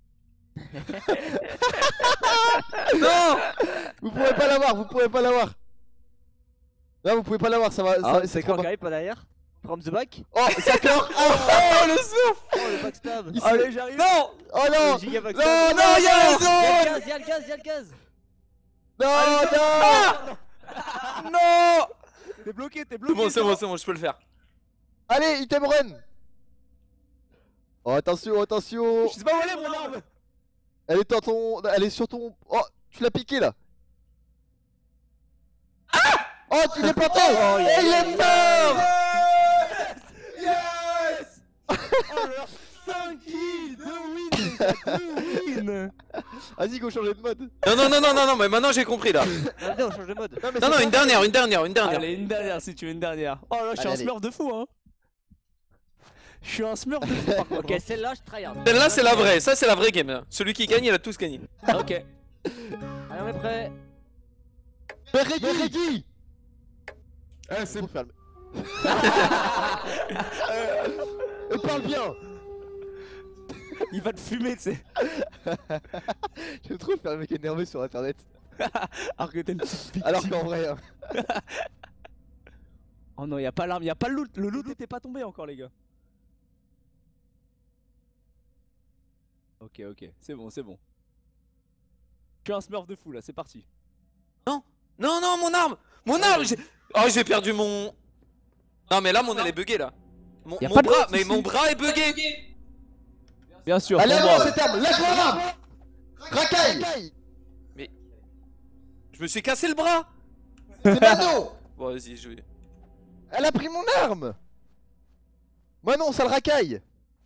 Non. Vous pouvez pas l'avoir, vous pouvez pas l'avoir. Là, vous pouvez pas l'avoir, ça va. Ah, ça- c'est Sakor trop qui arrive pas derrière. From the back. Oh, Sakor. Oh, Oh le surf. Oh, le backstab. il s'est- Allez, j'arrive. Non. oh non. Le giga Non, backstab. non, il y a la Y'a zone. le gaz, y'a le gaz, y'a le gaz. Non, non. Non. T'es bloqué, t'es C'est bloqué. bon c'est bon c'est bon je peux le faire. Allez, item run. Oh, attention, attention. Je sais pas où elle est mon arme. Elle est dans ton. Elle est sur ton. Oh, tu l'as piqué là. Oh, tu l'es planté. Oh, Et yeah. il est mort. Yes. Oh là, cinq kills, deux wins, les gars, deux wins. Vas-y, go changer de mode. Non non non non non non mais maintenant j'ai compris là. Attendez, on change de mode. Non, mais Non c'est non pas- une dernière une dernière une dernière. Allez, une dernière si tu veux une dernière. Oh là, je suis Allez, un allez. smurf de fou, hein. Je suis un smurf de fou par contre. Ok, celle-là, je tryhard. Celle-là c'est la vraie, ça c'est la vraie game. là. Celui qui gagne il a tous gagné. Ok. Allez, on est prêt. Mais Reggie. Eh, c'est bon. Et parle bien. Il va te fumer, tu sais. J'aime trop faire le mec énervé sur internet. Alors que t'es une petite victime. Alors qu'en vrai, hein. Oh non, y'a pas l'arme, y'a pas le loot. Le loot était pas tombé encore, les gars. Ok, ok, c'est bon, c'est bon. Je suis un smurf de fou là, c'est parti. Non non mon arme. Mon arme j'ai... Oh j'ai perdu mon... Non mais là mon aile est buggée là. Mon, Y a mon pas de bras, loot mais ici. mon bras est buggé. Bien sûr. Allez, pour avance, moi. c'est terme. Lâche-moi l'arme. Racaille. Je me suis cassé le bras. C'est Manon. Bon vas-y je vais... Elle a pris mon arme. Manon, ça le racaille.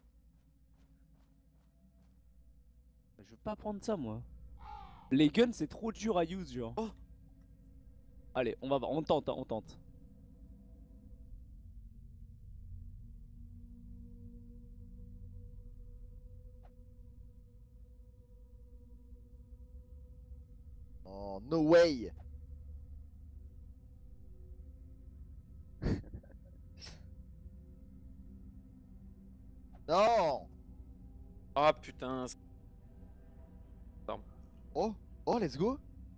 Je veux pas prendre ça, moi. Les guns, c'est trop dur à use, genre. Oh. Allez, on va voir, on tente, hein, on tente. Oh, no way. Ah putain. Oh, oh, let's go.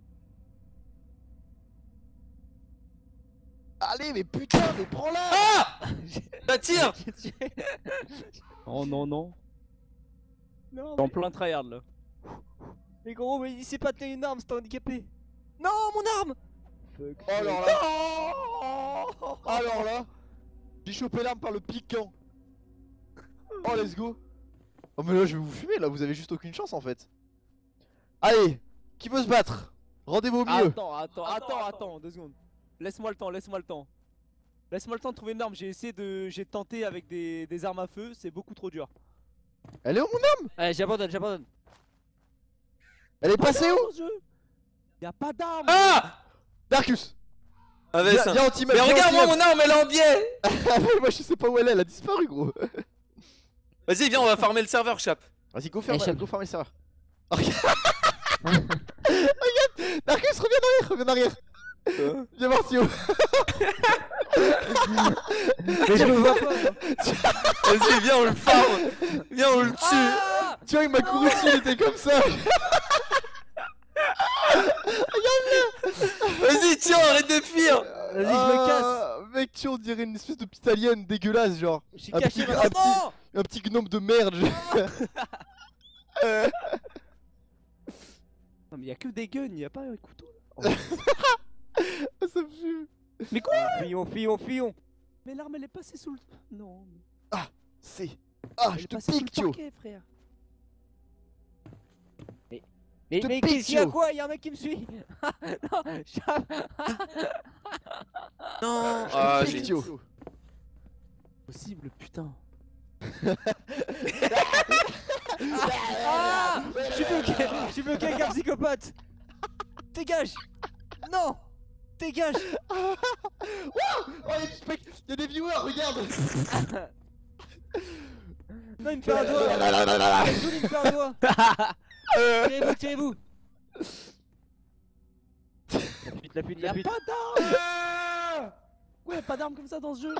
Allez, mais putain, mais prends-la. Ah Ça tire. Oh non, non. Non, T'es en plein tryhard là. mais gros, mais il sait pas tenir une arme, c'est handicapé. Non, mon arme. Fuck, Oh, alors là. Alors là. J'ai chopé l'arme par le piquant. Oh, let's go. Oh, mais là, je vais vous fumer, là, vous avez juste aucune chance en fait. Allez, qui veut se battre? Rendez-vous au milieu. Attends, attends, attends, attends, deux secondes. Laisse-moi le temps, laisse-moi le temps. Laisse-moi le temps de trouver une arme. J'ai essayé de. J'ai tenté avec des, des armes à feu, c'est beaucoup trop dur. Elle est où, mon arme? Allez, j'abandonne, j'abandonne. Elle est passée où? Y'a pas d'arme. Ah Darkus. Ah Viens, vas-y. viens, anti-meuf, Mais viens, regarde-moi, anti-meuf. mon arme, elle est en biais. Ah, mais moi, je sais pas où elle est, elle a disparu, gros. Vas-y, viens, on va farmer le serveur, Chap. Vas-y, go fermer, Eh, Chap. go fermer le serveur. Oh, regarde. Regarde, Darkus, reviens en arrière, reviens en arrière. Viens voir Thio. Mais je le vois pas. Vas-y, viens, on le farme. Viens, on le tue. Tu vois, il m'a couru dessus, il était comme ça. Vas-y, tiens, arrête de fuir. Vas-y, je me casse. Ah, mec, tu on dirait une espèce de petite alien dégueulasse, genre. Je suis Un caché petit- maintenant. un petit- Un petit gnome de merde. genre. Euh, Non, mais y'a que des guns, y'a pas un couteau. ça me fume. Mais quoi? Fuyons, fuyons, fuyons. Mais l'arme elle est passée sous le. Non. C'est. Ah, Elle je est te passée sous pique, le Thio. parquet, frère. Mais, Te mais pique, qu'est-ce qu'il y a Thio. quoi? Il y a un mec qui me suit. Non, Chap. Non. Je te Ah, pique, j'ai. Thio. Possible, putain. Ah, je suis bloqué, je suis bloqué avec un psychopathe. Dégage. Non. Dégage. Oh, y'a du spec- y'a des viewers, regarde. Non, il me fait un doigt. Il me fait un doigt. Tirez-vous, tirez-vous. La fuite, la fuite, Y'a la fuite. pas d'arme. Ouais, pas d'arme comme ça dans ce jeu.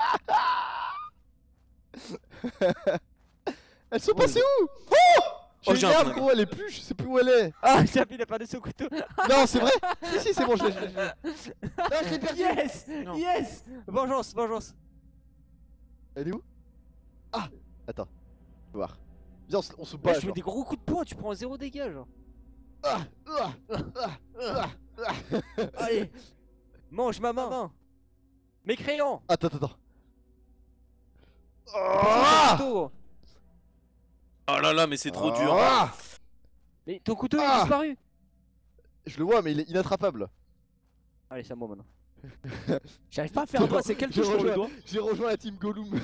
Elles sont passées où? Oh, Oh, j'ai j'ai une un arme, flingue. gros, elle est plus, je sais plus où elle est. Ah, Chap, il a perdu son couteau. Non, c'est vrai. Si, si, c'est bon, je l'ai, je l'ai, je l'ai. Non, je l'ai perdu. Yes, Non. yes. Vengeance, vengeance. Elle est où? Ah, attends. On va voir. Viens, on se, on se Ouais, bat. je mets genre. des gros coups de poing, tu prends zéro dégâts, genre. Ah, ah, ah, ah, ah. Allez, mange ma main. Mes crayons. Attends, attends, attends. Ah, Ah, Oh là là, mais c'est trop dur. Ah, mais ton couteau il Ah. a disparu. je le vois, mais il est inattrapable. Allez, c'est à moi maintenant. J'arrive pas à faire quoi, c'est quelle Je touche sur le rejoins- doigt? J'ai rejoint la team Gollum.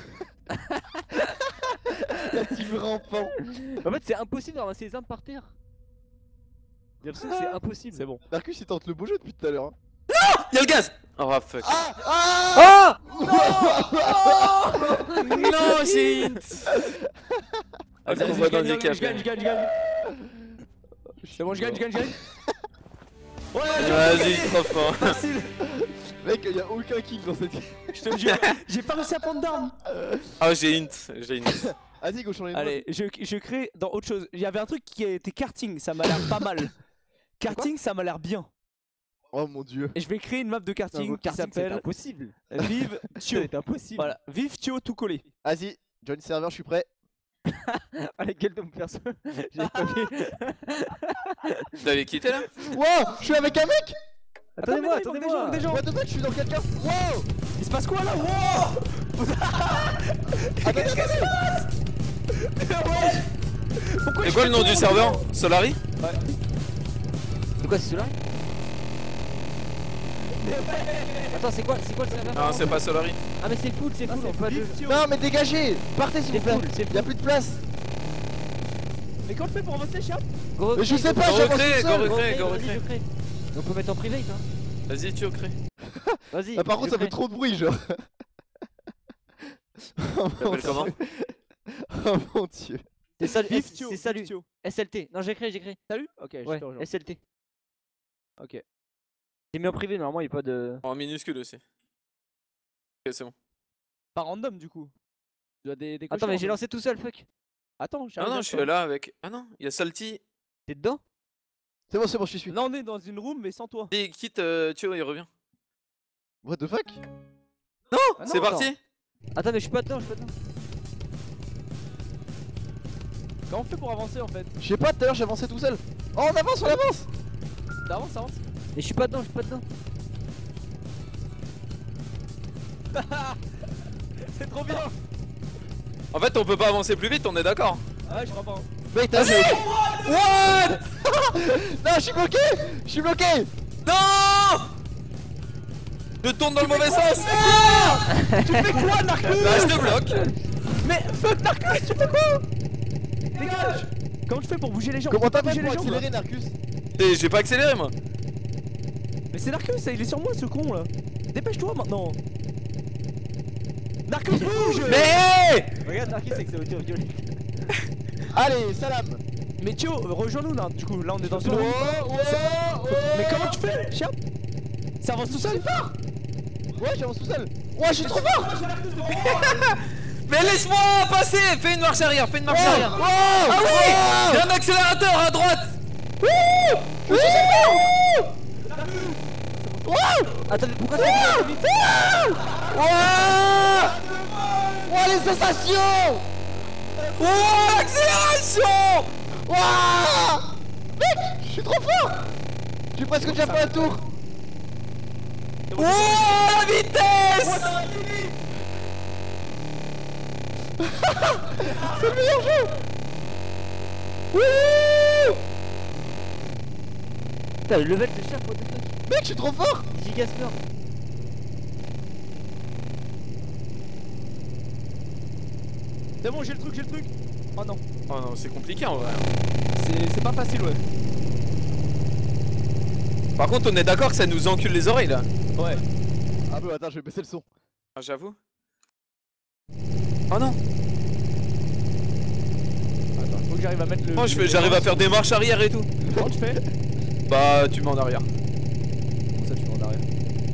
La team rampant. En fait, c'est impossible de ramasser les armes par terre. J'ai l'impression que c'est impossible. C'est bon. Darkus, il tente le beau jeu depuis tout à l'heure. hein. Y'a le gaz. Oh fuck. Ah, ah, Ah. Non, j'ai hint. Vas-y, Attends, on vas-y, va je dans gagne, le je gagne, je gagne, je gagne. C'est bon, je gagne, je gagne, je gagne. Ouais, Vas-y, trop fort. facile. Mec, y'a aucun kill dans cette game. Je te jure, j'ai pas réussi à prendre d'armes. Ah, j'ai hint. J'ai hint. Vas-y, go, change les Allez, je, je crée dans autre chose. Il y avait un truc qui était karting, ça m'a l'air pas mal. Karting, ça m'a l'air bien. Oh mon dieu. Et je vais créer une map de karting qui C'est s'appelle impossible. Vive Thio. C'est impossible. Voilà, Vive Thio tout collé. Vas-y, join serveur, je suis prêt. Ah, la gueule de mon perso. J'ai pas vu. T'avais quitté là? Wow, je suis avec un mec. Attendez-moi, Attends, mais il manque attendez-moi. des gens, What the fuck, je suis dans quelqu'un. Wow. Il se passe quoi là? Wow. Attends, attends, attends. Pourquoi C'est je quoi fais le nom tout du serveur? Solari? C'est quoi, c'est celui-là? Attends, c'est quoi, c'est quoi le serveur? Non, c'est pas Solari. Ah, mais c'est full, c'est Ah, full, on c'est peut pas Vive jouer. Thio. Non, mais dégagez. Partez s'il C'est vous plaît. full, c'est Y'a full. plus de place. Mais comment je fais pour avancer, Chap? Go Mais je sais pas, Go j'avance recrée, tout seul. go recrée. Go recrée, go recrée. On peut mettre en private, hein. Vas-y, tu crées. Vas-y. Ah, par contre, je ça fait crée. trop de bruit, genre. Oh mon T'appelles comment? Dieu. Oh mon dieu. C'est salut, Vive S- Thio, c'est Vive salut. Thio. S L T. Non, j'ai créé, j'ai créé. Salut. Ok, je Ouais, te rejoins. S L T. Ok. J'ai mis en privé, normalement, il n'y a pas de. En minuscule aussi. Ok, c'est bon. Pas random du coup. Tu dois dé- décocher Attends, mais j'ai random. lancé tout seul, fuck. Attends, Non, j'arrive. non, à je suis toi. là avec. Ah non, il y a Salty. T'es dedans? C'est bon, c'est bon, je suis. Là, on est dans une room, mais sans toi. Et quitte, euh, Thio, il revient. What the fuck? Non, Ah c'est non, parti. Attends, mais je suis pas dedans, je suis pas dedans. Comment on fait pour avancer en fait? Je sais pas, tout à l'heure j'avançais tout seul. Oh, on avance, on avance! Avance, avance. Mais je suis pas dedans, je suis pas dedans. C'est trop bien. En fait, on peut pas avancer plus vite, on est d'accord. Ah ouais, je crois pas. hein. Mec, t'as vu? What? Non, je suis bloqué! Je suis bloqué! Non! Je tourne dans le mauvais sens. Tu fais quoi, Narcus? Bah, je te bloque. Mais fuck Narcus, tu fais quoi? Dégage. Comment tu fais pour bouger les gens? Comment On peut t'as pas fait bouger pour les gens, accélérer, Narcus? Et j'ai pas accéléré moi. là. Mais c'est Narcus, il est sur moi ce con là. Dépêche-toi maintenant. Narcus bouge. Mais Regarde, Narcus, c'est que c'est voiture violet. Allez, salam! Mais Thio, rejoins-nous là. Du coup, là on est dans une Oh, room. oh, oh. Mais comment tu fais, Chiap? Ça avance tout seul? Ouais, j'avance tout seul! Ouais, je suis trop fort! Mais laisse-moi passer. Fais une marche arrière, fais une marche Oh, arrière. oh, Ah oui, oh. il y a un accélérateur à droite. Je suis super! Attends, mais pourquoi ça va vite? Oh! Oh, les sensations! Oh, l'accélération. Wouah! Mec, je suis trop fort! J'ai presque déjà fait un tour! Oh, la vitesse. C'est le meilleur jeu! Wouh! Putain, le level de chef, what the fuck? Mec, je suis trop fort! Giga Smurf. C'est bon, j'ai le truc, j'ai le truc. Oh non, Oh non, c'est compliqué en vrai. c'est c'est pas facile, ouais. Par contre, on est d'accord que ça nous encule les oreilles là. Ouais. Ah bah attends, je vais baisser le son. Ah, j'avoue. Oh non. Attends, faut que j'arrive à mettre le. Oh, je le- fais- j'arrive à faire des marches arrière et tout. Comment tu fais? Bah, tu mets en arrière. Comment ça, tu mets en arrière?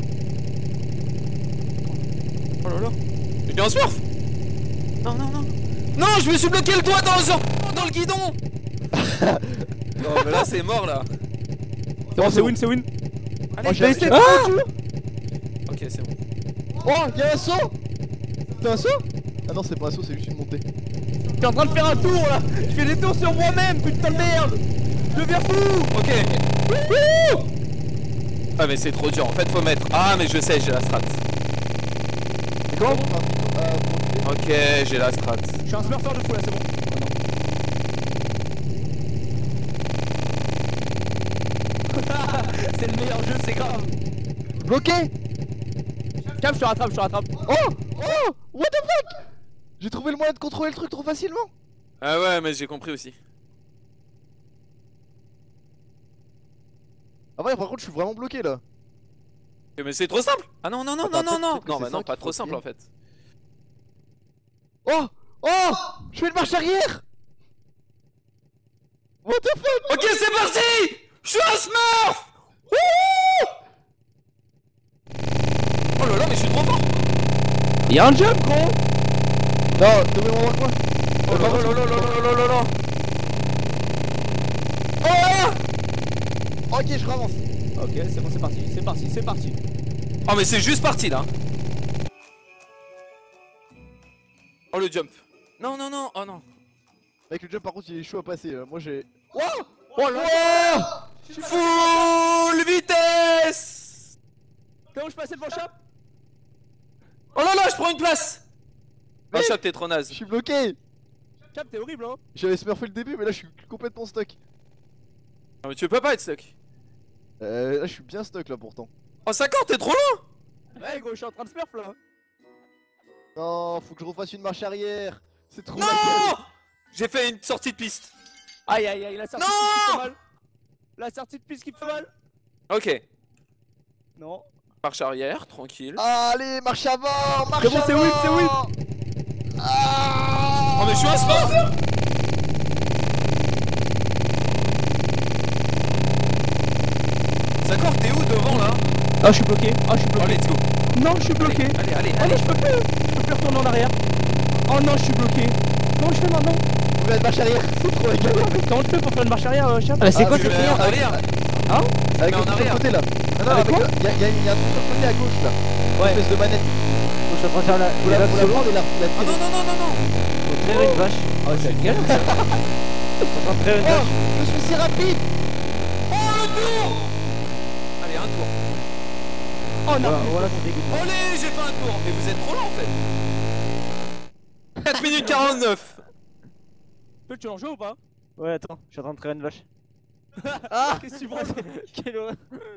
Oh là là. Je suis en surf. Non, non, non. Non, je me suis bloqué le doigt dans le, dans le guidon. Non, mais là, c'est mort là. C'est bon, c'est win, c'est win. Allez, Oh, j'ai- Mais c'est j'ai- pas dur. Ok, c'est bon. Oh, y'a un saut! C'est un saut? Ah non, c'est pas un saut, c'est juste une montée. Je suis en train de faire un tour là. Je fais des tours sur moi-même, putain de merde. Je deviens fou. Ok. Ah, mais c'est trop dur. En fait, faut mettre. Ah, mais je sais, j'ai la strat. C'est comment on va euh, Ok, j'ai la strat. Je suis un smurfer de fou là, c'est bon. C'est le meilleur jeu, c'est grave. bloqué? Cap, je te rattrape, je te rattrape. Oh! Oh! What the fuck? J'ai trouvé le moyen de contrôler le truc trop facilement! Ah ouais, mais j'ai compris aussi. Ah ouais, par contre, je suis vraiment bloqué là. Mais c'est trop simple. Ah non, non, non, Attends, non, non, non. peut-être que Non, c'est bah ça non, pas qu'il trop faut simple essayer. en fait. Oh! Oh! Je fais une marche arrière! What the fuck? Ok, c'est parti. Je suis un smurf. Wouhou. Oh là là, mais je suis trop fort. Y'a un jump, gros. Non, devez moi voir quoi? Oh là là là là là là là là. Oh. Ok, je avance. Ok, c'est bon, c'est parti, c'est parti, c'est parti. Oh, mais c'est juste parti là. Oh, le jump. Non, non, non, oh non. Avec le jump, par contre, il est chaud à passer. là. Moi, j'ai. Oh, oh là là. Full vitesse. Comment je passais devant Chap? Oh là là, je prends une place. Oh, Mais- Chap, t'es trop naze. Je suis bloqué! Chap, t'es horrible, hein. J'avais smurfé le début, mais là, je suis complètement stuck. Non, mais tu peux pas être stuck. Euh, là, je suis bien stuck là pourtant. Oh, Sakor, t'es trop loin. Ouais, gros, je suis en train de smurf là. Non, faut que je refasse une marche arrière. C'est trop Non. mal. J'ai fait une sortie de piste. Aïe, aïe, aïe, la sortie de Non. piste qui fait mal. La sortie de piste qui fait mal. Ok. Non. Marche arrière, tranquille. Allez, marche avant, marche C'est bon, c'est avant. win, c'est win. Ah. Oh, mais je suis un smurf. Sakor, t'es où devant là? Ah, je suis bloqué. Ah, je suis Oh, bloqué. let's go. Non, je suis bloqué. Allez, allez, allez. Oh non, je peux plus. Je peux plus retourner en arrière. Oh non, je suis bloqué. comment je fais maintenant? On met une marche arrière, c'est trop la galère. Comment tu fais pour faire une marche arrière, euh, Chap? Ah, c'est Ah, quoi tu cette Mais merde? en arrière. Avec Mais le en truc sur le arrière. côté là. Non, non, Avec avec quoi? le- y a, y, a, y a un truc sur le côté à gauche là. Une Ouais. espèce de manette. Je suis en train de faire la. Faut la la, vague faut la solo. prendre et la, la Ah tirer. non, non, non, non, non. Faut traire une vache. Oh, c'est une galère ça. Je suis en train de traire une Oh, vache. je suis si rapide. Oh, le tour. Allez, un tour. Oh non. Voilà, voilà, c'est dégoûtant. Allez, j'ai fait un tour. Mais vous êtes trop lent en fait. quatre minutes quarante-neuf. Toi, tu en joues ou pas? Ouais, attends, je suis en train de traire une vache. Ah, qu'est-ce que tu vois? Quelle horreur.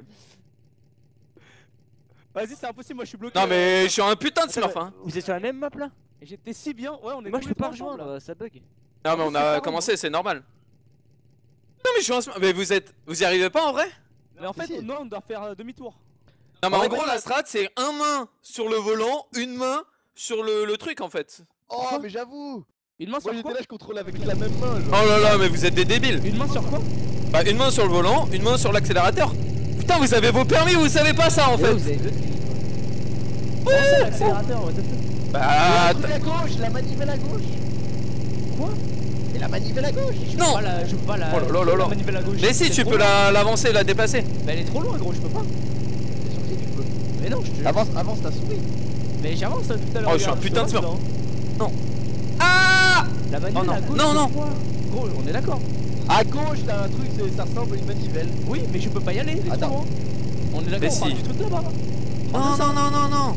Vas-y, c'est impossible, moi je suis bloqué. Non, mais je suis un putain de Attends, smurf, hein. Vous êtes sur la même map là? Et j'étais si bien, ouais, on est Moi tous je les peux pas trois ensemble, rejoindre, là. ça bug. Non, mais on c'est a pas commencé, c'est normal. Non, mais je suis un smurf. Mais vous êtes. Vous y arrivez pas en vrai? Mais en fait, Si. non, on doit faire euh, demi-tour. Non, mais Ouais, en gros, mais- la strat, c'est un main sur le volant, une main sur le, le truc en fait. Oh, mais j'avoue. Une main sur Moi quoi? j'étais là, je contrôle avec la même main. Genre. Oh là là, mais vous êtes des débiles. Une main sur quoi? Bah, une main sur le volant, une main sur l'accélérateur. Putain, vous avez vos permis, vous savez pas ça en Ouais, fait. vous avez deux filles. Oh, c'est l'accélérateur, what the fuck. Bah, Le truc à gauche, la manivelle à gauche. Quoi? Et la manivelle à gauche. Je peux Non. pas la, je peux pas la, Oh là là là la là. manivelle à gauche. mais si, C'est tu trop peux loin. la- l'avancer, la déplacer. Mais elle est trop loin, gros, je peux pas. T'es sûr que si, tu peux. Mais non, je te. Avance, avance ta souris. Mais j'avance hein, tout à l'heure. Oh, je suis un regarde, putain de avance, smurf. hein. Ah La manivelle Oh non. à gauche. Non, c'est non. quoi? Gros, on est d'accord. À gauche, t'as un truc, c'est- ça ressemble à une manivelle. Oui, mais je peux pas y aller. il est trop Attends. loin. On est Mais d'accord, on parle si. du truc là-bas. Non, non, non, non, non.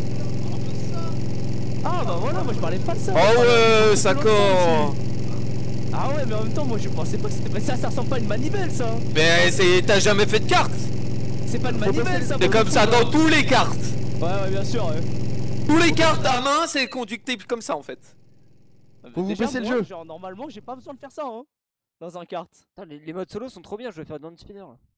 Ah bah voilà, moi je parlais pas de ça. Oh ouais, ça ça corps. Ah ouais, mais en même temps, moi je pensais pas que c'était. Mais ça, ça ressemble pas à une manivelle ça. Mais c'est- t'as jamais fait de carte. C'est pas une manivelle ça. C'est pour le comme ça coup, dans là. tous les cartes. Ouais, ouais, bien sûr. Ouais. Tous les cartes à main, c'est conductible comme ça en fait. Faut vous Déjà, baisser le moi, jeu. Genre, normalement, j'ai pas besoin de faire ça, hein. Dans un kart. Putain, les, les modes solo sont trop bien, je vais faire dans le spinner là.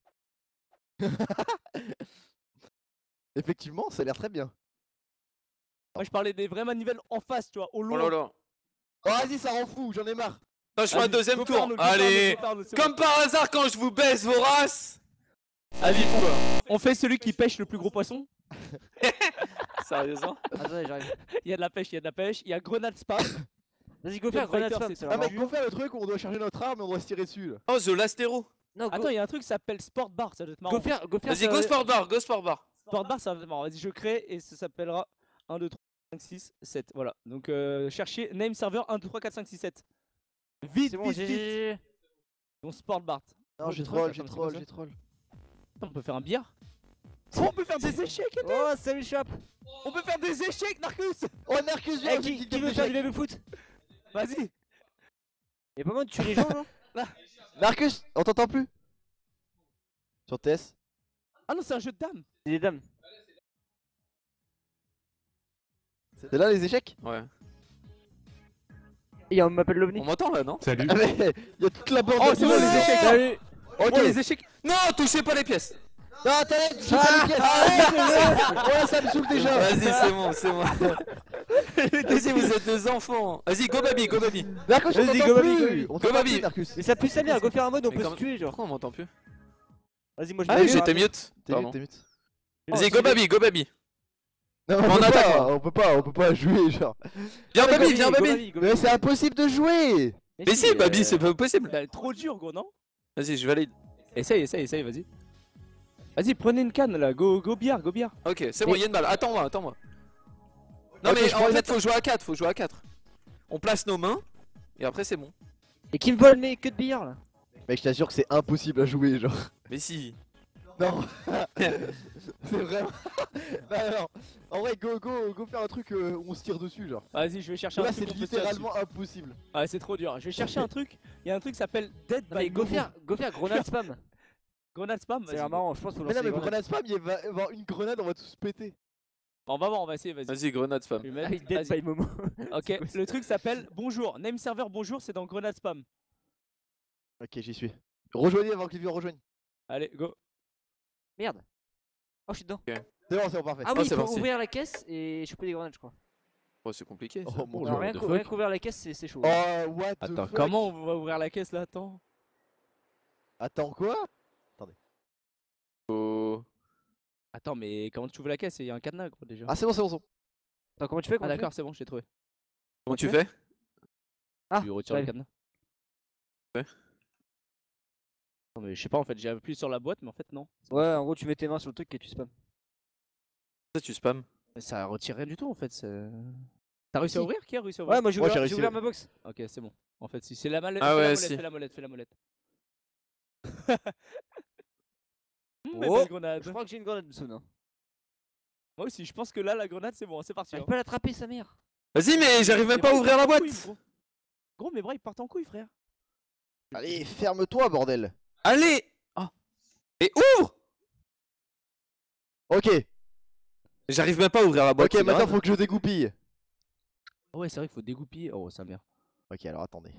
Effectivement, ça a l'air très bien. Moi, je parlais des vraies manivelles en face, tu vois, au Oh loin. là là. Oh, vas-y, ça rend fou, j'en ai marre. Non, je fais un Vas-y, deuxième go tour. Farno, go Allez. Farno, go Farno, c'est bon. Comme par hasard, quand je vous baisse vos races. Vas-y, on, on fait celui qui pêche le plus gros poisson. Sérieusement. Attendez, j'arrive. Il y a de la pêche, il y a de la pêche. Il y a grenade spam. Vas-y, go Le faire grenade fighter, spam, c'est c'est pas Ah, vraiment. mec, go faire le truc où on doit charger notre arme et on doit se tirer dessus là. Oh, The Last Hero. Non, go, Attends, il y a un truc qui s'appelle Sport Bar, ça doit être marrant. go faire, go faire. Vas-y, ça- go sport bar, go sport bar. Sport Bar, ça va être marrant. Vas-y, je crée et ça s'appellera un, deux, trois, cinq, six, sept. Voilà. Donc, euh, cherchez name server un, deux, trois, quatre, cinq, six, sept. Vite, C'est bon, vite, j'ai- vite. j'ai. Donc, Sport Bar. Non, Oh, j'ai des troll, trucs, j'ai comme ça, troll, comme j'ai troll. Attends, on peut faire un billard. Oh, on peut faire des échecs, attends. Oh, ça m'échappe. On peut faire des échecs, Narcus. Oh, Narcus, viens, Eh, j'ai qui, une qui petite veut faire du échec. baby foot? Vas-y. Y'a pas moyen de tuer les gens là? Narcus, on t'entend plus. Sur T S. Ah non, c'est un jeu de dames. C'est des dames. C'est là les échecs? Ouais. Et on m'appelle l'OVNI. On m'entend là, non? Salut. Ah, mais il y a toute la bande. Oh, c'est bon, les échecs. Salut. Ok. Oh, les échecs. Non, touchez pas les pièces. Non, t'arrête, je suis pas les pièces. Arrête, ouais, ça me saoule déjà. Vas-y, c'est bon, c'est bon. Vas-y, vous êtes des enfants. Vas-y, go baby, go baby. Narcus, on Vas-y, t'entend go, Babi, plus. go, Babi. On Go, t'entend Babi. plus, Narcus. Mais ça pue salir, go faire un mode, on Mais peut comment- se tuer genre. Pourquoi on m'entend plus? Vas-y, moi je Ah vais oui, faire j'étais un- mute. T'es Pardon. mute, t'es mute. Vas-y, go baby, go baby. Non, On on peut attaque, pas, moi. on peut pas, on peut pas jouer genre. Viens Go, baby, viens go, baby. go, Mais c'est impossible de jouer. Mais si, baby, c'est pas possible. Bah, trop dur, gros, non? Vas-y, je valide. Essaye, essaye, essaye, vas-y. Vas-y, prenez une canne là, go, go billard, go billard. Ok, c'est bon, il y a une balle. Attends-moi, attends-moi. Non, Ok, mais je en prends une fait, attaque. faut jouer à quatre, faut jouer à quatre. On place nos mains et après, c'est bon. Et qui me vole mes queues de billard là? Mec, je t'assure que c'est impossible à jouer genre. Mais si. Non. C'est vraiment. Non, non. En vrai, go, go, go faire un truc euh, où on se tire dessus genre. Vas-y, je vais chercher un Là, truc. c'est on peut se tirer littéralement impossible. dessus. Ah, c'est trop dur. Je vais chercher un truc. Il y a un truc qui s'appelle Dead Non, by mais go Momo. faire, go faire grenade spam. Grenade spam. C'est vas-y. l'air marrant, je pense qu'il faut Mais non, lancer mais des grenades. grenade spam, il va y avoir une grenade, on va tous péter. On va voir, on va essayer, vas-y. Vas-y, grenade spam. Je vais Ah, mettre- il dead vas-y. by Momo. Ok, C'est quoi ça? le truc s'appelle bonjour. Name server bonjour, c'est dans grenade spam. Ok, j'y suis. Rejoignez avant que les vieux rejoignent. Allez, go. Merde. Oh, je suis dedans. C'est bon, c'est bon, parfait. Ah Oh, oui, il c'est faut parti. ouvrir la caisse et choper des grenades, je crois. Oh, c'est compliqué. ça. Oh mon Alors, dieu. rien the qu'ou- fuck rien qu'ouvrir la caisse, c'est c'est chaud. Oh, what the Attends, fuck. comment on va ouvrir la caisse là? Attends. Attends, quoi? Oh. Attends, mais comment tu ouvres la caisse? Il y a un cadenas, gros, déjà. Ah, c'est bon, c'est bon, c'est bon. Attends, comment tu fais Ah, comment tu fais d'accord, c'est bon, j'ai trouvé. Comment tu tu fais fais? Ah, Tu retires le ouais. cadenas. Ouais. Non mais je sais pas en fait, j'ai appuyé sur la boîte mais en fait non. Ouais, en gros, tu mets tes mains sur le truc et tu spam. Ça, tu spam. Mais ça retire rien du tout en fait. c'est- T'as réussi Si. à ouvrir? Qui a réussi à ouvrir? Ouais, moi j'ai Moi, ouvert, j'ai j'ai réussi, ouvert ouais. ma box. Ok, c'est bon. En fait, si c'est la mallette, Ah fais ouais, la molette, si. fais la molette, fais la molette. Mmh, Oh, mais belle grenade. Je crois que j'ai une grenade, Moussoun. Hein. Moi aussi, je pense que là, la grenade, c'est bon, c'est parti. J'arrive hein. pas à l'attraper, sa mère. Vas-y, mais j'arrive même Mes pas à bras, ils ouvrir la partent en boîte. couille, gros. Gros, mes bras ils partent en couille, frère. Allez, ferme-toi, bordel. Allez. Oh. Et ouvre. Ok, J'arrive même pas à ouvrir la boîte. ok, c'est maintenant grave. faut que je dégoupille. Oh ouais, c'est vrai qu'il faut dégoupiller. Oh, sa mère. Ok, alors attendez.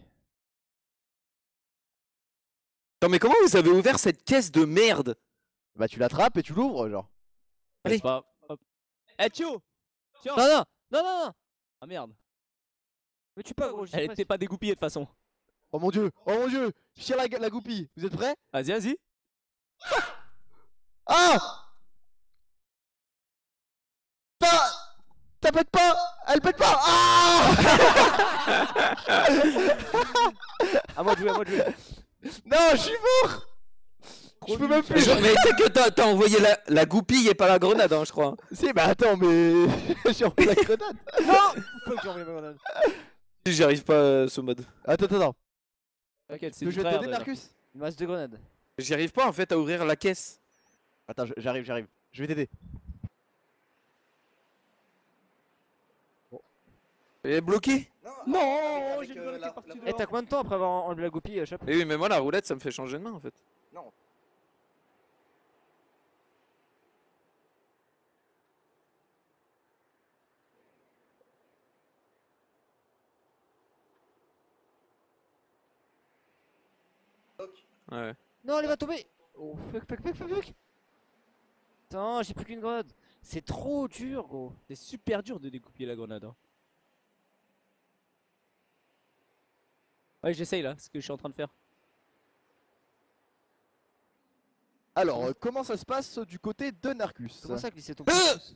Non, mais comment vous avez ouvert cette caisse de merde? Bah, tu l'attrapes et tu l'ouvres, genre. Allez. C'est pas... Hop. Eh, Thio. Tiens. Non, non, non, non, non. Ah merde. Mais tu pas, gros. je sais Elle pas était si- pas dégoupillée de toute façon. Oh mon dieu, oh mon dieu, je tire la, la goupille. Vous êtes prêts? Vas-y, vas-y. Ah! Ta... Ta pète pas! Elle pète pas! Ah! À moi de jouer, à moi de jouer. Non, je suis mort! Je peux même Mais plus. je- mais tu sais que t'as t'as envoyé la, la goupille et pas la grenade, hein, je crois. Si, bah attends, mais j'ai envoyé la grenade. Non. Faut que j'ai envoyé ma grenade. J'y arrive pas euh, ce mode. Attends, attends, attends. T'inquiète, c'est Tu veux du que je vais tryhard, t'aider, là. Narcus? Une masse de grenades. J'y arrive pas en fait à ouvrir la caisse. Attends, je- j'arrive, j'arrive. Je vais t'aider. Elle est bloquée. Non, j'ai une grenade qui est partie Eh, dehors. t'as combien de temps après avoir enlevé la goupille, euh, Chop? Et oui, mais moi la roulette ça me fait changer de main en fait. Ouais. Non, elle va tomber. Oh, fuck, fuck, fuck, fuck, fuck. Putain, j'ai plus qu'une grenade. C'est trop dur, gros. C'est super dur de dégoupiller la grenade. hein. Ouais, j'essaye là, ce que je suis en train de faire. Alors, euh, comment ça se passe du côté de Narcus? Comment ça glisser ton Euh pouce?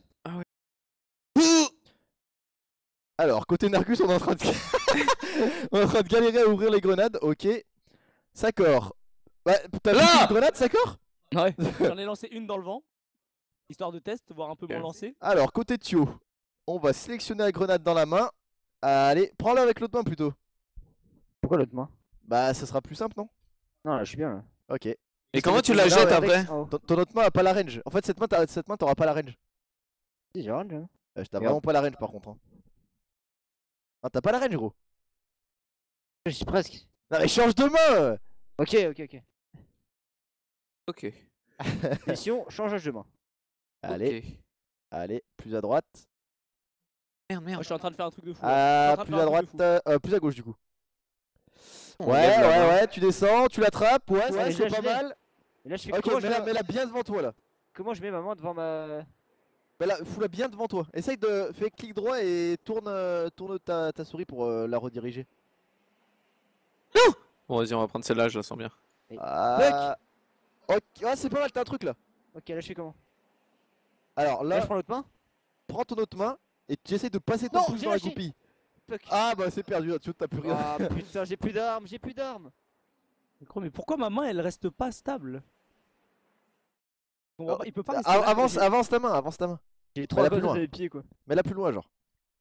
Alors, côté Narcus, on est en train de on est en train de galérer à ouvrir les grenades. Ok. Sakor. Bah, t'as Là plus une grenade, Sakor? Ouais. J'en ai lancé une dans le vent. Histoire de test, voir un peu mon Ok. lancer. Alors, côté Thio, on va sélectionner la grenade dans la main. Allez, prends-la avec l'autre main plutôt. Pourquoi l'autre main? Bah, ça sera plus simple, non? Non, là, je suis bien là. Ok. Et comment tu la la jettes après? Oh. Ton, ton autre main a pas la range. En fait, cette main, t'as- cette main, t'auras pas la range. Si, j'ai range, hein. Euh, T'as Et vraiment hop. pas la range par contre. Hein. Ah, t'as pas la range, gros. Je suis presque. Non, mais change de main! Ok, ok, ok. Ok. Mission, changeage de main. Allez, Ok. allez, plus à droite. Merde, Moi, merde. je suis en train de faire un truc de fou. là. Ah, Je suis plus en à train de droite, faire un truc de euh, euh, plus à gauche du coup. On Ouais, lève la ouais, main. ouais, tu descends, tu l'attrapes, ouais, Ouais, ça, je c'est l'ai, pas je l'ai. mal. Et là, je fais Ok, comment, je mets-la mets... mets-la bien devant toi là. comment je mets ma main devant ma. Mets-la, fous-la bien devant toi. Essaye de. Fais clic droit et tourne, euh, tourne ta, ta souris pour euh, la rediriger. Bon, vas-y, on va prendre celle-là, je la sens bien. Ah, ok, ah, c'est pas mal, t'as un truc là. Ok, là, je fais comment? Alors Là, là, je prends l'autre main? prends ton autre main et tu essayes de passer ton Non, pouce j'ai dans la lâché. goupille. Fuck. Ah bah c'est perdu, là, tu vois, t'as plus rien. Ah putain, j'ai plus d'armes, j'ai plus d'armes. Mais gros, mais pourquoi ma main elle reste pas stable? Je comprends Ah, pas, il peut pas Ah, rester là, avance, j'ai- avance ta main, avance ta main. J'ai trois trois plus grenades loin. dans les pieds, quoi. Mets-la plus loin, genre.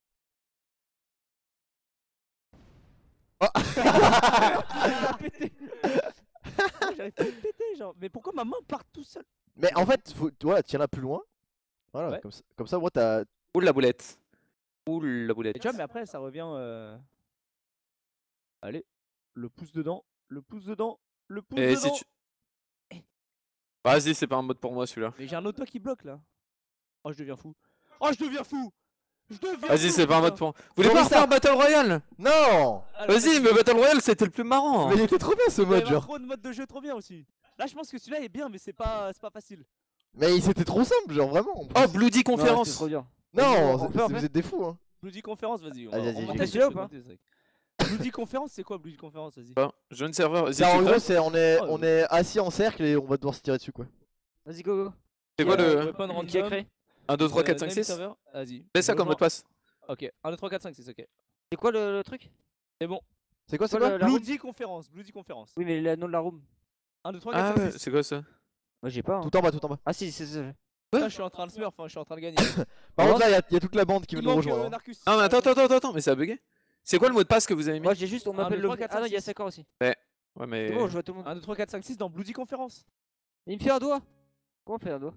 Oh. Ah, pété. J'arrive pas à le péter, genre. Mais pourquoi ma main part tout seul? Mais en fait, faut, voilà, tiens-la plus loin. Voilà, Ouais. comme ça, comme ça, moi, t'as. Oule la boulette. Oule la boulette. Et tu vois, mais après ça revient. euh, Allez, le pouce dedans, le pouce dedans, le pouce Et si dedans. tu... Vas-y, c'est pas un mode pour moi celui-là. Mais j'ai un auto qui bloque là. Oh, je deviens fou. Oh, je deviens fou. Je deviens Vas-y, fou, c'est pas un mode putain. pour moi. Vous voulez Comment pas ça refaire Battle Royale? Non. Alors, Vas-y, mais Battle Royale c'était le plus marrant. Mais il était trop bien ce il va y mode, avoir genre. trop de modes de jeu trop bien aussi. Là, je pense que celui-là est bien, mais c'est pas, c'est pas facile. Mais c'était trop simple, genre vraiment. en plus. Oh, Bloody Non, Conférence. c'était trop dur. Non, Vas-y, on c'est- fait, on vous fait. êtes des fous, hein. Bloody Conférence, vas-y. on Vas-y, va- vas-y, on va j'ai- tester Celui-là ou le pas truc, c'est vrai. Bloody Conférence, c'est quoi Bloody Conférence? Vas-y. Pas, Jeune serveur. Vas-y, Ça, en tu gros, prêt c'est on est, Oh, on oui. est assis en cercle et on va devoir se tirer dessus, quoi. Vas-y, go, go. C'est quoi Euh, le weapon random, Qui a créé? un, deux, trois, euh, quatre, cinq, name six? server, Vas-y. Laisse ça Je comme mot de rejoins. passe. Ok, un, deux, trois, quatre, cinq, six, ok. C'est quoi le, le truc? C'est bon. C'est quoi, c'est Quoi, quoi le- la room? Bloody conférence, Bloody conférence. Oui, mais le nom de la room. un, deux, trois, Ah quatre, cinq, ouais, six. c'est quoi ça? Moi j'ai pas. Hein. Tout en bas, tout en bas. Ah si, c'est ça. Putain, je suis en train de smurf, hein, je suis en train de gagner. Par contre, là, y'a y a toute la bande qui Il veut nous manque rejoindre. euh, hein. Narcus. Ah mais attends, attends, attends, attends, mais ça a bugué. C'est quoi le mot de passe que vous avez mis? Moi j'ai juste, on un, m'appelle deux, le. trois, quatre, Ah non, cinq, il y a six. Sakor aussi. Ouais mais... C'est bon, je vois tout le monde. un, deux, trois, quatre, cinq, six dans Bloody conférence. Il me fait un doigt. Comment on fait un doigt?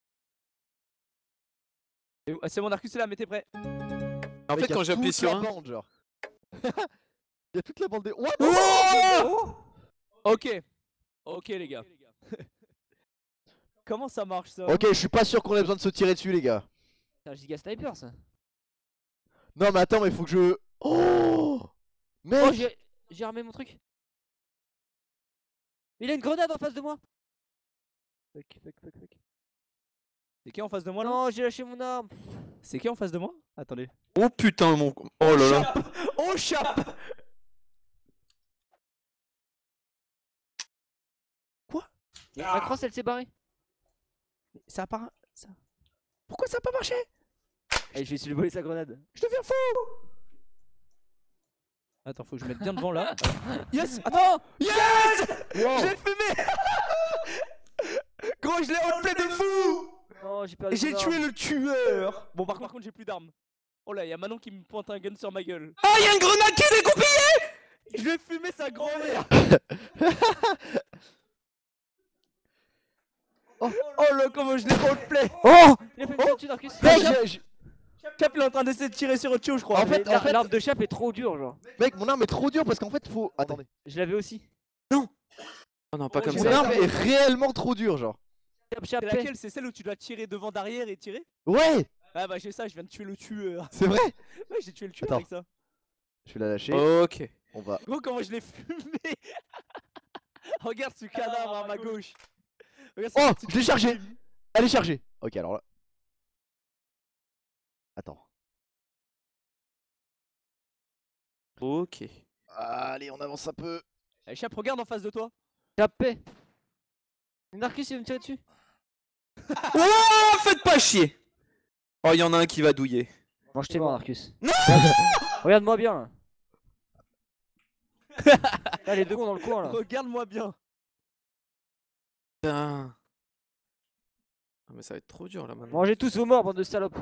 Et où- ah, c'est bon, Narcus est là, mais t'es prêt. En Mec, fait y a quand j'appuie toute sur la un... bande, genre. Y'a toute la bande des. What? Oh Ok. Ok, les gars. Comment ça marche ça? Ok, je suis pas sûr qu'on ait besoin de se tirer dessus, les gars. C'est un giga sniper ça. Non, mais attends, mais faut que je. Oh! Oh, Mec! j'ai j'ai armé mon truc. Il a une grenade en face de moi. Fuck, fuck, fuck, fuck. C'est qui en face de moi là? Non, j'ai lâché mon arme. C'est qui en face de moi? Attendez. Oh putain mon... Oh là là. Oh chape! La crosse elle s'est barrée. Ça a pas. Ça... Pourquoi ça a pas marché? Allez, je vais essayer de voler sa grenade. Je deviens fou! Attends, faut que je mette bien devant là. Yes! Attends! Yes! Je l'ai fumé! Gros, je l'ai outplay de fou! Non, j'ai perdu. J'ai mon tué arme. le tueur! Bon, par contre, j'ai plus d'armes. Oh là, y'a Manon qui me pointe un gun sur ma gueule. Ah y'a une grenade qui est découpée. Je vais fumer sa grand-mère! oh, oh là, comment je l'ai outplay! Oh! Il a fait une dessus, Narcus. Mec, j'ai- j'ai- Cap, il est en train d'essayer de tirer sur Otio, je crois. En fait, Mais en fait- l'arme de chape est trop dure, genre. mec, mon arme est trop dure parce qu'en fait, faut. Attendez. Je l'avais aussi. Oh non pas Oh, comme j'ai Mon fait- ça. arme est réellement trop dure, genre. Chape, C'est chape, laquelle? C'est celle où tu dois tirer devant, derrière et tirer? Ouais! Ah bah j'ai ça, je viens de tuer le tueur. C'est vrai? Ouais, j'ai tué le tueur Attends. avec ça. Je vais la lâcher. Ok. On va. Gros, comment je l'ai fumé! Regarde ce cadavre à ma gauche. Regarde ce Oh! petit Je l'ai chargé! film. Elle est chargée! Ok, alors là. Attends. Ok. Allez, on avance un peu. Allez, Chap, regarde en face de toi. chape. Narcus, il veut me tirer dessus. Oh faites pas chier. Oh y'en a un qui va douiller. Mange tes mains, Narcus. Non. Regarde-moi bien là. Là, les deux cons dans le coin là. Regarde-moi bien. Putain. Ah mais ça va être trop dur là maintenant. Mangez tous vos morts, bande de salopes.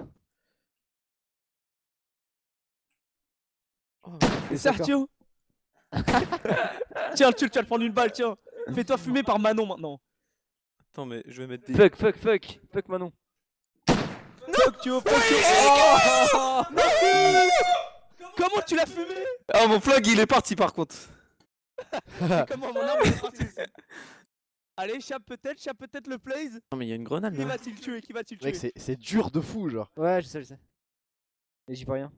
Oh. C'est Sergio. Tiens, tu, tu vas te prendre une balle, tiens. Fais-toi fumer par Manon maintenant. Attends mais je vais mettre des... Fuck, fuck, fuck. Fuck Manon. Fuck you, fuck you. Oh comment tu l'as fumé? Ah mon flag il est parti par contre. Comment mon arme est partie ici. Allez, Chap peut-être, Chap peut-être le plays. Non mais il y a une grenade Qui là. va-t-il tuer? Qui va-t-il tuer? Mec, c'est c'est dur de fou, genre. Ouais, je sais, je sais. Et j'y peux rien.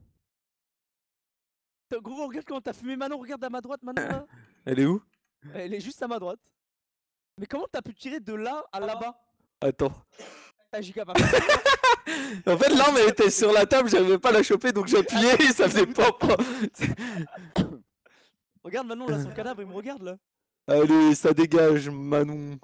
Gros, regarde comment t'as fumé Manon, regarde à ma droite, Manon là. Elle est où? Elle est juste à ma droite. Mais comment t'as pu tirer de là à là-bas? Attends. Ah, J K, pas En fait l'arme elle était sur la table, j'arrivais pas à la choper donc j'appuyais et ça faisait pop. Regarde Manon là, son cadavre, il me regarde là. Allez ça dégage Manon.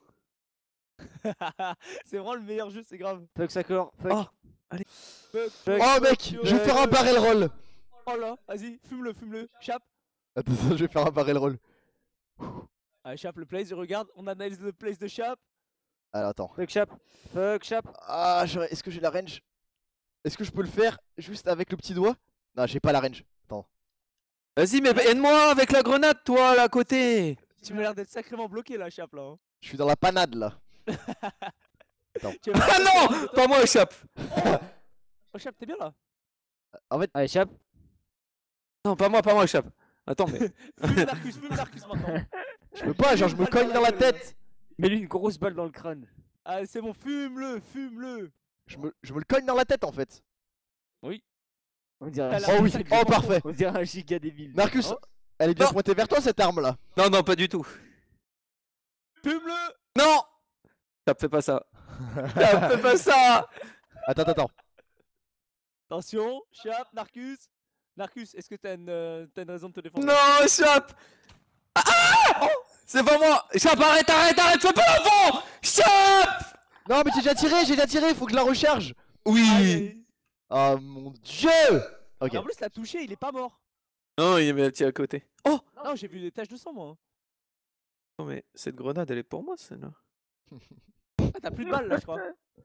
C'est vraiment le meilleur jeu, c'est grave. Fuck Sakor. Fuck. Oh. Fuck, Fuck. Oh, mec, you. je vais faire un barrel roll. Oh là, vas-y, fume-le, fume-le. Chap. Attends, je vais faire un barrel roll. Allez, Chap, le place, regarde, on analyse le place de Chap. Alors, attends. Fuck chape. Fuck chape. Ah, j'aurais- est-ce que j'ai la range? Est-ce que je peux le faire juste avec le petit doigt? Non, j'ai pas la range. Attends. Vas-y mais aide-moi avec la grenade toi là à côté. Tu m'as l'air d'être sacrément bloqué là, Chap là. hein. Je suis dans la panade là. Tu as- Ah non pas moi échappe. Oh, Chap, t'es bien là. Allez, chape. Non pas moi pas moi échappe. Attends mais... Fume Narcus, fume Narcus maintenant. Je peux pas, genre je me cogne dans la tête. Mets-lui une grosse balle dans le crâne. Allez, c'est bon, fume-le, fume-le. Je me, je me le cogne dans la tête en fait. On dirait T'as un, la- Oh oui, sacré oh parfait. on dirait un giga débile. Marcus, Oh. elle est bien Non. pointée vers toi cette arme là. Non non pas du tout. Fume-le. Non. Ça fait pas ça. Ça fait pas ça. Attends, attends, attends. Attention, Chap, Narcus. Narcus, est-ce que t'as une, euh, t'as une raison de te défendre? Non échappe. Ah c'est pas moi. Échappe arrête arrête arrête fais pas l'enfant. Échappe. Non, mais j'ai déjà tiré, j'ai déjà tiré, faut que je la recharge. Oui. Allez. Oh mon dieu. Ok. Et en plus, l'a touché, il est pas mort. Non, il y avait un petit à côté. Oh Non, j'ai vu des taches de sang moi. non, mais cette grenade, elle est pour moi, celle-là. Ah, t'as plus de balles là, je crois.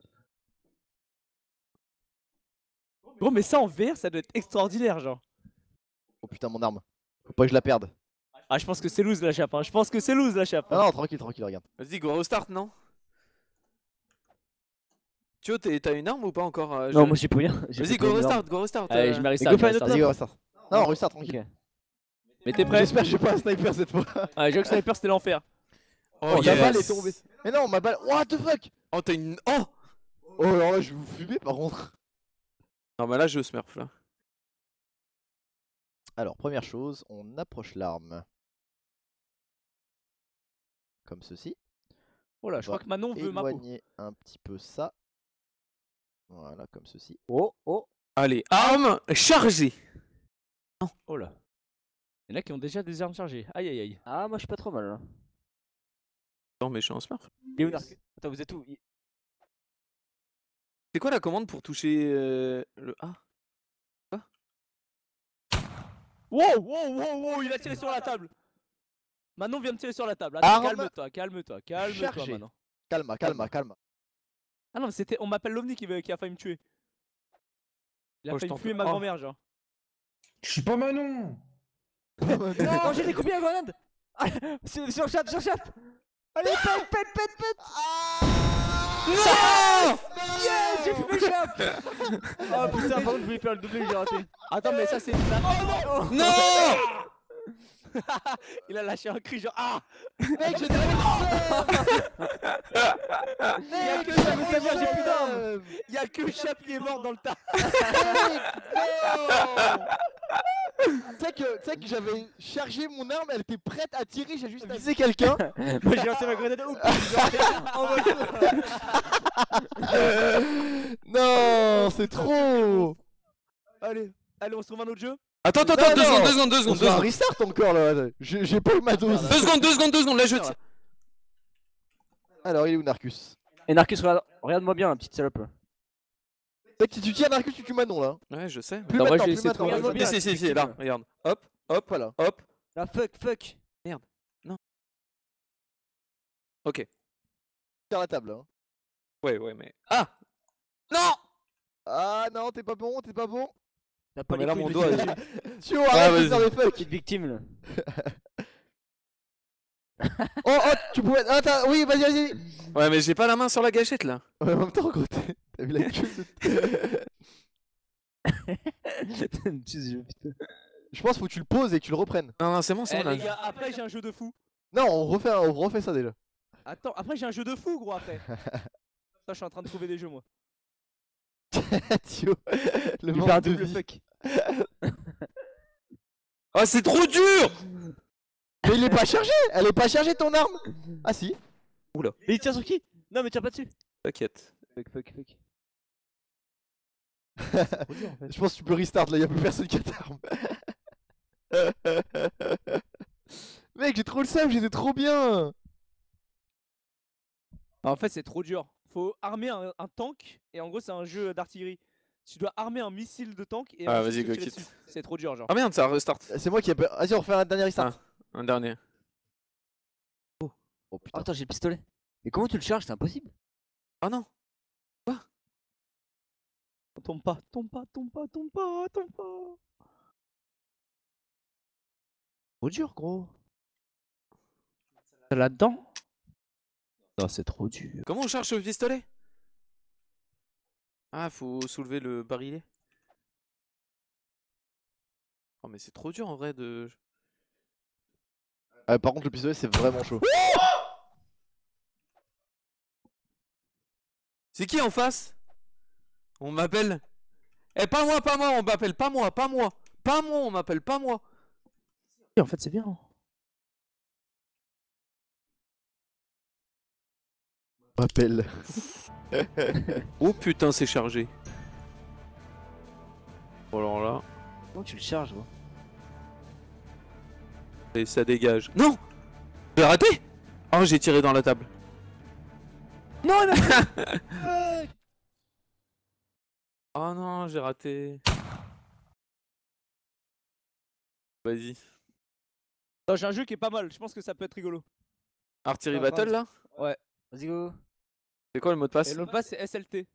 Gros, mais ça en V R, ça doit être extraordinaire, genre. Oh putain, mon arme. Faut pas que je la perde. Ah, je pense que c'est loose la chape, hein. Je pense que c'est loose la chape. Non, non, tranquille, tranquille, regarde. Vas-y, go restart, non? Tu vois, t'as une arme ou pas encore euh, Non, je- moi j'ai plus rien. j'ai Vas-y, plus go de restart, arme. go restart. Allez, euh. je mets Mais restart. go je mets faire une Vas-y, restart. go, restart. Non, restart, tranquille. Ok. Mais t'es prêt? J'espère que j'ai pas un sniper cette fois. Ah, j'ai vu que sniper c'était l'enfer. Oh, Oh, la yes. balle est tombée. Mais non, ma balle. What the fuck? Oh, t'as une. Oh Oh, alors là, je vais vous fumer par contre. non, mais là, je smurf là. Alors, première chose, on approche l'arme. Comme ceci. Oh là, je On crois que Manon veut ma peau. Éloigner un petit peu ça. Voilà, comme ceci. Oh, oh. Allez, arme chargée. Oh là. Il y en a qui ont déjà des armes chargées. Aïe aïe aïe. Ah, moi je suis pas trop mal là. Non, mais je suis en smurf. Il est où Narcus? Attends, vous êtes où? Il- C'est quoi la commande pour toucher euh, le A? Wow, wow, wow, wow, il a tiré sur la table. Manon vient de tirer sur la table. Attends, Arme calme-toi, calme-toi, calme-toi, chargée. Manon. Calma, calma, calma. Ah non, mais c'était. On m'appelle l'Omni qui, veut- qui a failli me tuer. Il a Oh, je failli t'en fuir prie. ma Oh. grand-mère, genre. Je suis pas Manon. Oh, j'ai découpé la grenade! Ah, sur sur chape, sur chape! Allez, pète, pète, pète, pète! Non Yes, j'ai fumé chape! Oh putain, par contre, je voulais faire le doublé, j'ai raté. Attends, mais ça c'est. Oh Non Il a lâché un cri, genre. Ah! Mec, j'ai des Y'a que ça, mais ça vient, j'ai plus d'armes. Y'a que Chap qui est mort dans le tas. Tu sais que, tu sais que j'avais chargé mon arme, elle était prête à tirer, j'ai juste visé quelqu'un. Moi j'ai lancé ma grenade au Non, c'est trop. Allez, allez, on se trouve un autre jeu. Attends, attends, Non, attends, deux non. secondes, deux secondes, deux On secondes, se deux fait un secondes. restart encore là. J'ai j'ai pas eu ma dose. Deux secondes, deux secondes, deux secondes, là je tire. Alors, il est où Narcus? Et Narcus, regarde- regarde-moi bien, la petite salope. Tu sais que si tu tires Narcus, tu tues Manon là. Ouais, je sais. Plus Attends, moi, maintenant, je vais plus essayer de maintenant. trouver un Regarde-moi Si, bien. si, si, si, là, regarde. Hop, hop, Voilà. hop. La fuck, fuck! Ok. Tire la table. Hein. Ouais, ouais, mais. Ah Non Ah non, t'es pas bon, t'es pas bon. T'as pas mais les là, couilles mon de doigt, tirer. Tu vois, arrête de vas-y. faire des fuck. Petite victime là. Oh, oh, tu pouvais. Ah, t'as. Oui, vas-y, vas-y. Ouais, mais j'ai pas la main sur la gâchette là. Ouais, en même temps, gros, t'es- t'as vu la queue de... Je pense faut que tu le poses et que tu le reprennes. Non, non, c'est bon, c'est Eh bon les là. gars, après j'ai un jeu de fou. Non, on refait, on refait ça déjà. Attends, après j'ai un jeu de fou, gros, après. Ça, je suis en train de trouver des jeux, moi. Thio, le Il manque fait un de double vie. fuck. Ah, c'est trop dur Mais il est pas chargé. Elle est pas chargée ton arme. Ah si. Mais il tire sur qui? Non, mais tire pas dessus. T'inquiète. Fuck, fuck, fuck. Je pense que tu peux restart là, y'a plus personne qui a d'arme. Mec, j'ai trop le seum, j'étais trop bien. En fait, c'est trop dur. Faut armer un, un tank, et en gros, c'est un jeu d'artillerie. Tu dois armer un missile de tank et Ah, ensuite vas-y, te go tirer kit. dessus. C'est trop dur, genre. Ah merde, ça restart. C'est moi qui ai peur. Vas-y, on refait un dernier restart. Un dernier. Oh putain. Attends, j'ai le pistolet. Mais comment tu le charges? C'est impossible. Ah non. Tombe pas, tombe pas, tombe pas, tombe pas, tombe pas. Trop dur, gros. Là-dedans? Non, c'est trop dur. Comment on charge le pistolet? Ah, faut soulever le barillet. Oh, mais c'est trop dur en vrai de. Ah, par contre, le pistolet c'est vraiment chaud. C'est qui en face? On m'appelle. Eh, pas moi, pas moi, on m'appelle pas moi, pas moi. Pas moi, on m'appelle pas moi. En fait, c'est bien. Rappel. Oh putain, c'est chargé. Bon, alors là. Comment tu le charges, gros? Et ça dégage. Non! J'ai raté! Oh, j'ai tiré dans la table. Non, il m'a Oh non, j'ai raté. Vas-y. Non, j'ai un jeu qui est pas mal, je pense que ça peut être rigolo. Artillery Ah, Battle pardon. là? Ouais. Vas-y, go. C'est quoi le mot de passe? Et le mot de passe c'est S L T.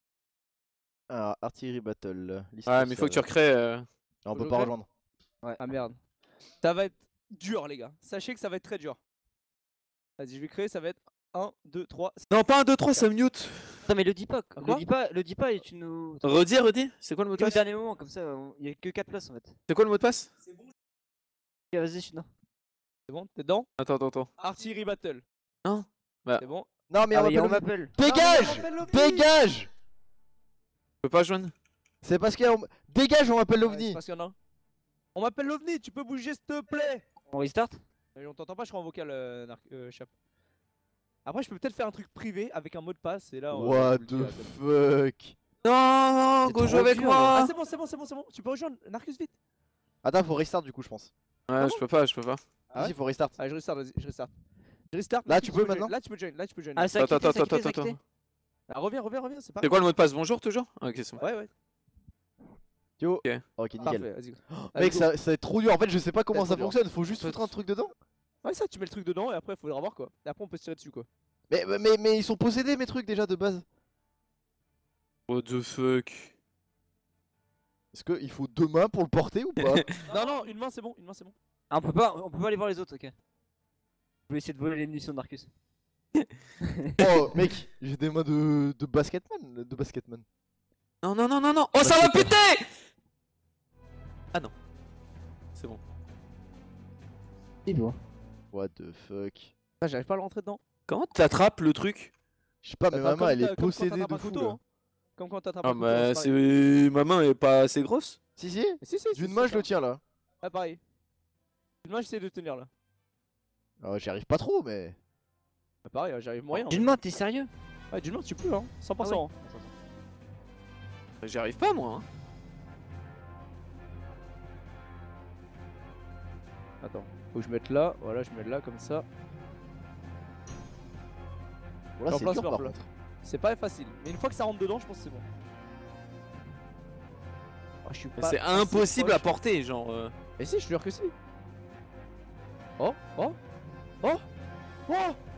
Alors, Artillery Battle. liste Ouais, de mais il faut que tu serveurs. recrées. euh, Ah, on Faut peut que pas je rejoindre. Ah merde. Ça va être dur les gars. Sachez que ça va être très dur. Vas-y, je vais créer, ça va être un, deux, trois. Non, pas un, deux, trois, ça mute. Non, mais le dis pas. Quoi Le dis pas, le dis pas et tu nous. Redis, redis. C'est quoi le mot de Que au passe? dernier moment, comme ça, on- il y a que quatre places en fait. C'est quoi le mot de passe? Ok, vas-y, China. C'est bon, t'es dedans? Attends, attends, attends. Artillery Battle. Non. Bah. C'est bon. Non, mais Ah, on mais on m'appelle. m'appelle. Dégage! Non, mais on m'appelle l'OVNI. Dégage! Je peux pas joindre. C'est parce qu'on. Dégage, on m'appelle Ouais, l'OVNI! c'est parce qu'il y en a un. On m'appelle l'OVNI, tu peux bouger s'il te plaît. On restart? Et on t'entend pas, je crois en vocal, euh, Narc- euh, Chap. Après, je peux peut-être faire un truc privé avec un mot de passe et là. on- What je vous le the dis, fuck? Non, non, C'est go jouer trop avec dur, Ah, moi. c'est bon, c'est bon, c'est bon, c'est bon. Tu peux rejoindre Narcus vite. Attends, faut restart du coup, je pense. Ouais, je peux pas, je peux pas. Ah ouais Si, faut restart. Allez, je restart, vas-y, je restart. Je restart. Là, Narcus, tu peux join. maintenant Là, tu peux join, là, tu peux join. Ah, ça a Attends, quitté, attends, ça a quitté, attends, ça a attends. quitté. Ah, reviens, reviens, reviens, c'est pas C'est quoi le mot de passe? Bonjour toujours? Ah, ok, c'est bon. Ouais, ouais. Yo. Ok. Ok, nickel. Parfait, vas-y. Allez, Mec, go. ça, ça va être trop dur. En fait, je sais pas comment C'est ça trop dur. fonctionne. Faut juste foutre un truc dedans. Ouais, ça, tu mets le truc dedans et après, faut le revoir quoi. Et après, on peut se tirer dessus quoi. Mais, mais, mais ils sont possédés mes trucs déjà de base. What the fuck? Est-ce qu'il faut deux mains pour le porter ou pas? Non, non, une main, c'est bon, une main, c'est bon. Ah, on peut pas, on peut pas aller voir les autres, ok. Je vais essayer de voler les munitions de Narcus. Oh, mec, j'ai des mains de, de basketman. De basketman. Non, non, non, non, non. Oh, Bah, ça c'est va pas- péter! Ah non. C'est bon. C'est bon. What the fuck? Ah, j'arrive pas à le rentrer dedans. Comment t'attrapes le truc? Je sais pas, mais Enfin, ma main comme elle t'as- est comme quand possédée t'attrapes de un fou couteau, là. hein. Comme quand t'attrapes Ah, un couteau. bah, c'est pareil. c'est. Ma main est pas assez grosse? Si, si. Mais Si, si, si, D'une si, main, c'est je le ça. tiens là. Ah, pareil. Une main, j'essaie de tenir là. Ah, j'y arrive pas trop, mais. Ah, pareil, j'arrive moyen. D'une main, t'es sérieux? Ouais, d'une main, tu peux, hein. cent pour cent. hein. J'y arrive pas, moi. Hein. Attends, faut que je mette là. Voilà, je mets là comme ça. Bon, là, J'en c'est place dur par là. contre. C'est pas facile. Mais une fois que ça rentre dedans, je pense que c'est bon. Oh, je suis pas C'est assez impossible à proche. porter, genre. euh. Mais si, je te jure que si. Oh, oh, oh, oh.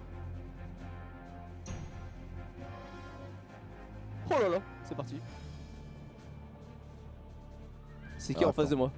Oh là là, c'est parti. C'est qui Ah, en face attends. de moi?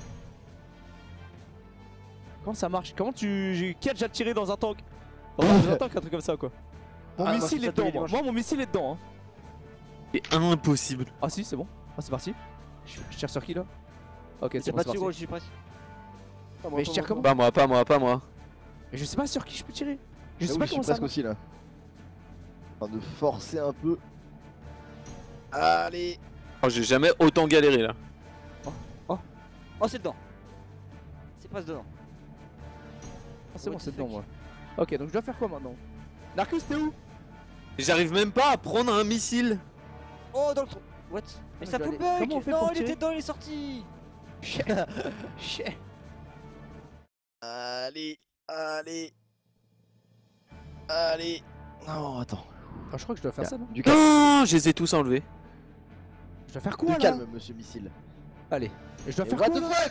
Comment ça marche? Comment tu... j'ai- Qui a déjà tiré dans un tank? Enfin, dans un tank, un truc comme ça quoi. Mon Ah, moi, missile c'est est ça tous les dedans moi. dimanches. Moi mon missile est dedans hein. C'est impossible. Ah si c'est bon. Ah c'est parti. Je, je tire sur qui là? Ok c'est C'est bon pas c'est dessus, gros, parti. je suis presque. Pas moi, Mais pas je tire moi, comment? Pas moi, pas moi, pas moi. Mais je sais pas sur qui je peux tirer. Je Ah sais oui, pas je suis comment ça presque marche. aussi là. En train de forcer un peu. Allez. Oh, j'ai jamais autant galéré là. Oh, c'est dedans. C'est pas dedans. Ah c'est What bon the c'est dedans fuck. moi. Ok donc je dois faire quoi maintenant? Narcus t'es où? J'arrive même pas à prendre un missile. Oh, dans le trou. What? Mais je ça dois fout aller- le comment on bug! fait Non, pour il tirer était dedans, il est sorti! Chais. Allez. Allez. Allez. Non, attends. Ah, je crois que je dois faire ça non? Du calme. Non, je les ai tous enlevés. Je dois faire quoi Du là? calme, monsieur missile. Allez. Et je dois Mais faire what quoi the là? fuck?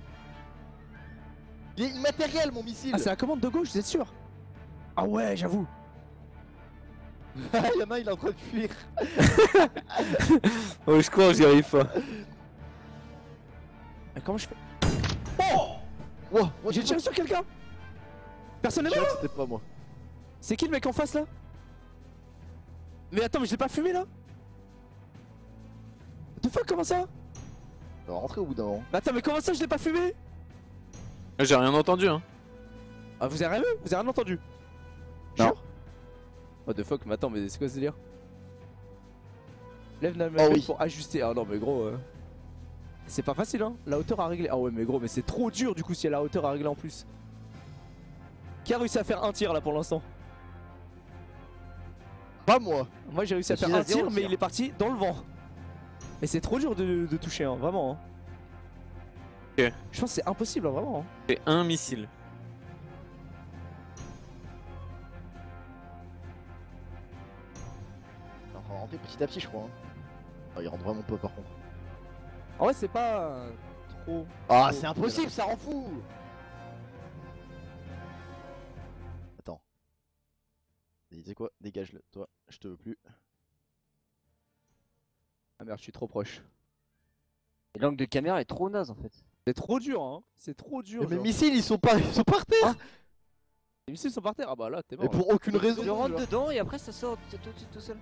Il est immatériel mon missile. Ah c'est la commande de gauche vous êtes sûr? Ah ouais j'avoue. Il y en a, il est en train de fuir. Oh, je crois, j'y arrive pas. Mais comment je fais? Wow, what J'ai the tiré fuck? sur quelqu'un? Personne n'est Je mort? crois que c'était pas moi. C'est qui le mec en face là? Mais attends mais je l'ai pas fumé là? What the fuck comment ça? On va rentrer au bout d'un moment. Mais attends mais comment ça je l'ai pas fumé? J'ai rien entendu, hein. Ah vous avez rien vu? Vous avez rien entendu? Non. Jure? What the fuck mais attends mais c'est quoi ce délire? Lève la Oh main oui. pour ajuster. Ah non mais gros euh... c'est pas facile hein. La hauteur à régler. Ah ouais mais gros mais c'est trop dur du coup si y a la hauteur à régler en plus. Qui a réussi à faire un tir là pour l'instant? Pas moi. Moi j'ai réussi à Je faire suis à un tir zéro mais tir. il est parti dans le vent. Et c'est trop dur de, de toucher hein, vraiment hein. Ok. Je pense que c'est impossible hein, vraiment hein. J'ai un missile. On va rentrer petit à petit, je crois. Hein. Ah, il rentre vraiment pas par contre. En vrai c'est pas euh, trop. Ah, trop c'est impossible, ça rend fou. Attends. Tu sais quoi? Dégage-le, toi, je te veux plus. Ah merde, je suis trop proche. Et l'angle de caméra est trop naze en fait. C'est trop dur, hein. C'est trop dur. Mais mes genre. missiles, ils sont pas, ils sont par terre. Les missiles sont par terre. Ah bah là, t'es mort. Mais pour aucune raison. Je rentre genre. dedans et après ça sort tout de suite tout seul.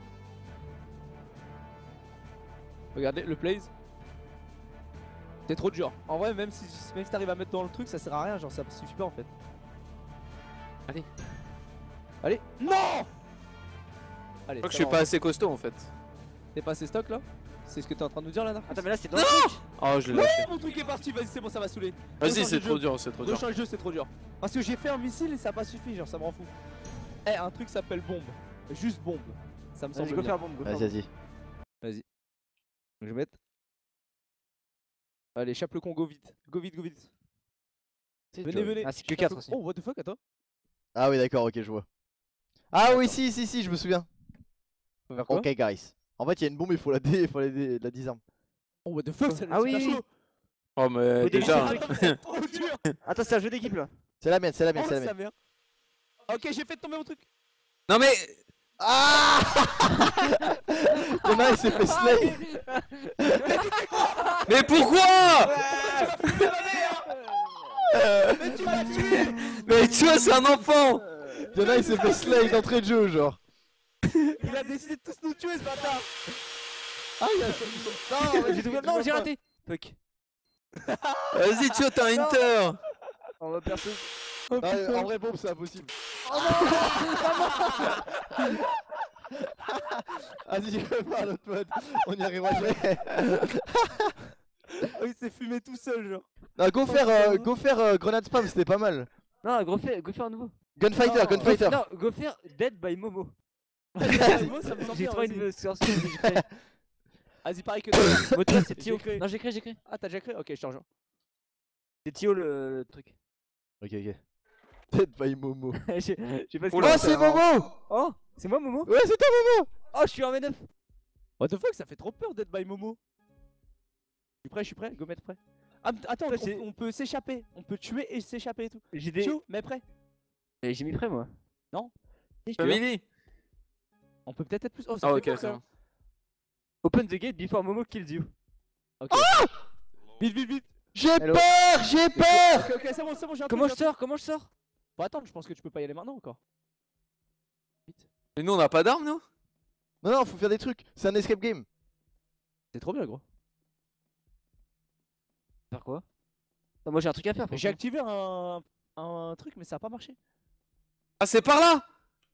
Regardez le plays. C'est trop dur. En vrai, même si, même si t'arrives à mettre dans le truc, ça sert à rien. Genre, ça suffit pas en fait. Allez. Allez. Non. Allez. Je crois que je ça suis va, pas on- assez costaud en fait. T'es pas assez stock là? C'est ce que t'es en train de nous dire là, Narcos? Attends mais là c'est dans le truc. Oh, je l'ai lâché. Mon truc est parti, vas-y, c'est bon, ça va saouler. Vas-y, Rechange c'est le trop jeu. dur, c'est trop dur. Rechange le jeu, c'est trop dur. Parce que j'ai fait un missile et ça a pas suffi, genre ça me rend fou. Eh, un truc s'appelle bombe. Juste bombe. Ça me Vas-y semble go bien. faire bombe, go faire Vas-y, bombe. vas-y. Vas-y. Je vais mettre. Allez, chape le con, go vite. Go vite, go vite. Venez, venez. Ah c'est que Chape quatre le- aussi. Oh, what the fuck, attends. Ah oui, d'accord, ok, je vois. Ah oui, si, si, si, je me souviens. Faut faire quoi? Ok, guys. En fait, il y a une bombe, il faut la, dé... il faut la, dé... la désarme. Oh, what the fuck, c'est Ah oui, super oui, chaud. Oh, mais Au début, déjà. c'est le Attends, c'est trop dur. Attends c'est un jeu d'équipe là. C'est la mienne, c'est la mienne, Oh, c'est la sa mienne. mère. Ok, j'ai fait tomber mon truc. Non, mais. Ah Thomas, il s'est fait slay. Mais pourquoi? Mais tu m'as tué. Mais tu vois, c'est un enfant. Yana, il s'est fait slay d'entrée de jeu, genre. Il a décidé de tous nous tuer, ce bâtard. Ah, il a. Non j'ai trouvé- non j'ai raté. Fuck. Vas-y, tu vois, t'as un Inter. On va percer. Oh, Ah, putain. en vrai, bombe, c'est impossible. Vas-y, je vais faire l'autre mode. On y arrivera jamais. Oh, il s'est fumé tout seul, genre. Non, go faire, euh, go faire euh, grenade spam, c'était pas mal. Non go faire, go faire un nouveau. Gunfighter, Non, gunfighter. Non go faire Dead by Momo. Moi, ça me semble J'ai bien, trop vas-y. une sorcière que j'ai créé. Vas-y, pareil que toi. Moi toi c'est J'ai Tio. créé. Non j'ai créé j'ai créé. Ah, t'as déjà créé? Ok, je te rejoins. C'est Tio le, le truc. Ok, ok. Dead by Momo. J'ai j'ai pas ce Oh, que c'est Momo. Oh c'est moi Momo. Ouais, c'est toi, Momo. Oh je suis en V neuf. What the fuck, ça fait trop peur Dead by Momo. Je suis prêt, je suis prêt, go mettre prêt. Ah, mais attends, Toi, on, j'ai- on peut s'échapper, on peut tuer et s'échapper et tout. J'ai des. Chaud, mais prêt. Et J'ai mis prêt moi. Si, je Pas peux. mini. On peut peut-être être plus. Oh, ça Ah, fait ok, peur, c'est ça. bon. Open the gate before Momo kills you. Ok. Vite, vite, vite. J'ai Hello. peur, j'ai peur. Ok, ok, c'est bon, c'est bon, j'ai un Comment je truc, j'ai un sors Comment je sors truc. Bon, attends, je pense que tu peux pas y aller maintenant encore. Mais nous, on a pas d'armes, nous? Non, non, faut faire des trucs. C'est un escape game. C'est trop bien, gros. Faire quoi Non, moi j'ai un truc à faire. J'ai activé un... un truc, mais ça a pas marché. Ah, c'est par là.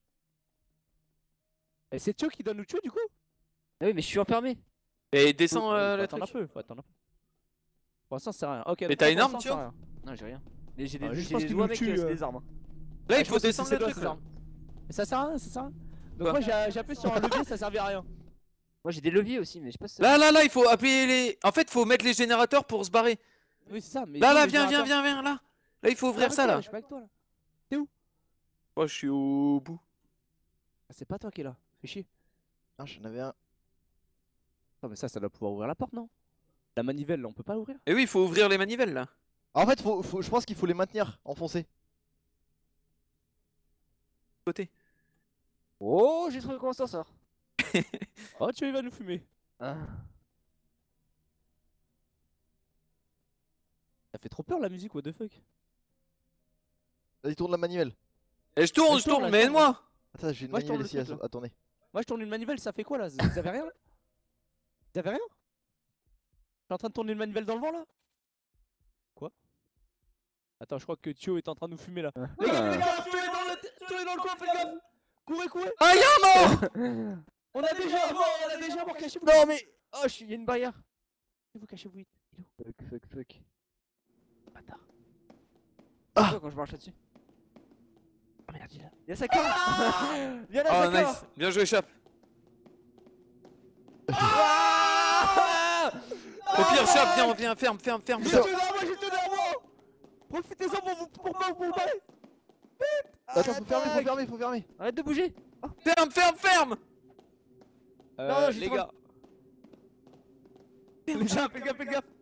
Et c'est Tio qui doit nous tuer du coup. Ah oui mais je suis enfermé. Et descends Faut- euh, faut le attendre truc. un peu, faut attendre un peu. Pour l'instant, c'est rien. Ok. Mais donc, t'as pour une arme, l'instant, Tio c'est rien. Non j'ai rien. Mais j'ai des, Ah, j'ai je pense des qu'il doigts nous mec tue, c'est euh. des armes. Là, Ah, il je faut pense que descendre c'est le ses truc, doigts, là. c'est ça. Mais ça sert à rien, ça sert à rien. Donc Quoi moi j'ai j'ai appuyé sur un levier, ça servira à rien. Moi j'ai des leviers aussi mais je sais pas si ça- Là, là, là, il faut appuyer les. En fait, faut mettre les générateurs pour se barrer. Oui, c'est ça. Mais Là, nous, là, les viens, viens, générateurs- viens, viens, là. Là, il faut Ah, ouvrir ok, ça, là. Je suis pas avec toi là. Oh, je suis au bout. Ah, c'est pas toi qui est là. Fais chier. Ah, j'en avais un. Ah, mais ça, ça doit pouvoir ouvrir la porte, non? La manivelle, là, on peut pas l'ouvrir. Et oui, il faut ouvrir les manivelles, là. En fait, faut, faut, je pense qu'il faut les maintenir enfoncés. Côté. Oh j'ai trouvé comment ça sort. Oh, tu vas nous fumer. Ah. Ça fait trop peur la musique, what the fuck. Vas-y, tourne la manivelle. Et je tourne, Mais je tourne, tourne, là, mais tourne. aide-moi. Attends, j'ai une Moi, je tourne manivelle le ici à, truc, là. à tourner. Moi, je tourne une manivelle, ça fait quoi là? Vous avez rien là? Vous avez rien? Je suis en train de tourner une manivelle dans le vent là? Quoi? Attends, je crois que Tio est en train de nous fumer là. Les gars, les gars, Tio est dans le, Tio est dans le coin, faites gaffe! Courez, courez! Ah, y'a un mort. On a déjà mort, on a déjà mort, cachez-vous! Non mais. Oh je suis. Y'a une barrière. Cachez-vous, cachez-vous vite. Il est où? Fuck fuck fuck. Bâtard. Ah. Quand je marche là-dessus. Oh merde, il est là. Y'a sa corde. Viens là Oh, sa nice. corde. Bien joué, Chap. Ah Au pire, Chap, viens, viens, ferme, ferme, ferme. J'ai tué derrière moi, j'ai tué derrière moi! Profitez-en pour vous, pour pas vous barrer! Attends, faut fermer, faut Attaque. fermer, faut fermer. Arrête de bouger. Ferme, ferme, ferme. Euh, Non, j'ai les trop- gars. Les gars, faites gaffe, faites gaffe!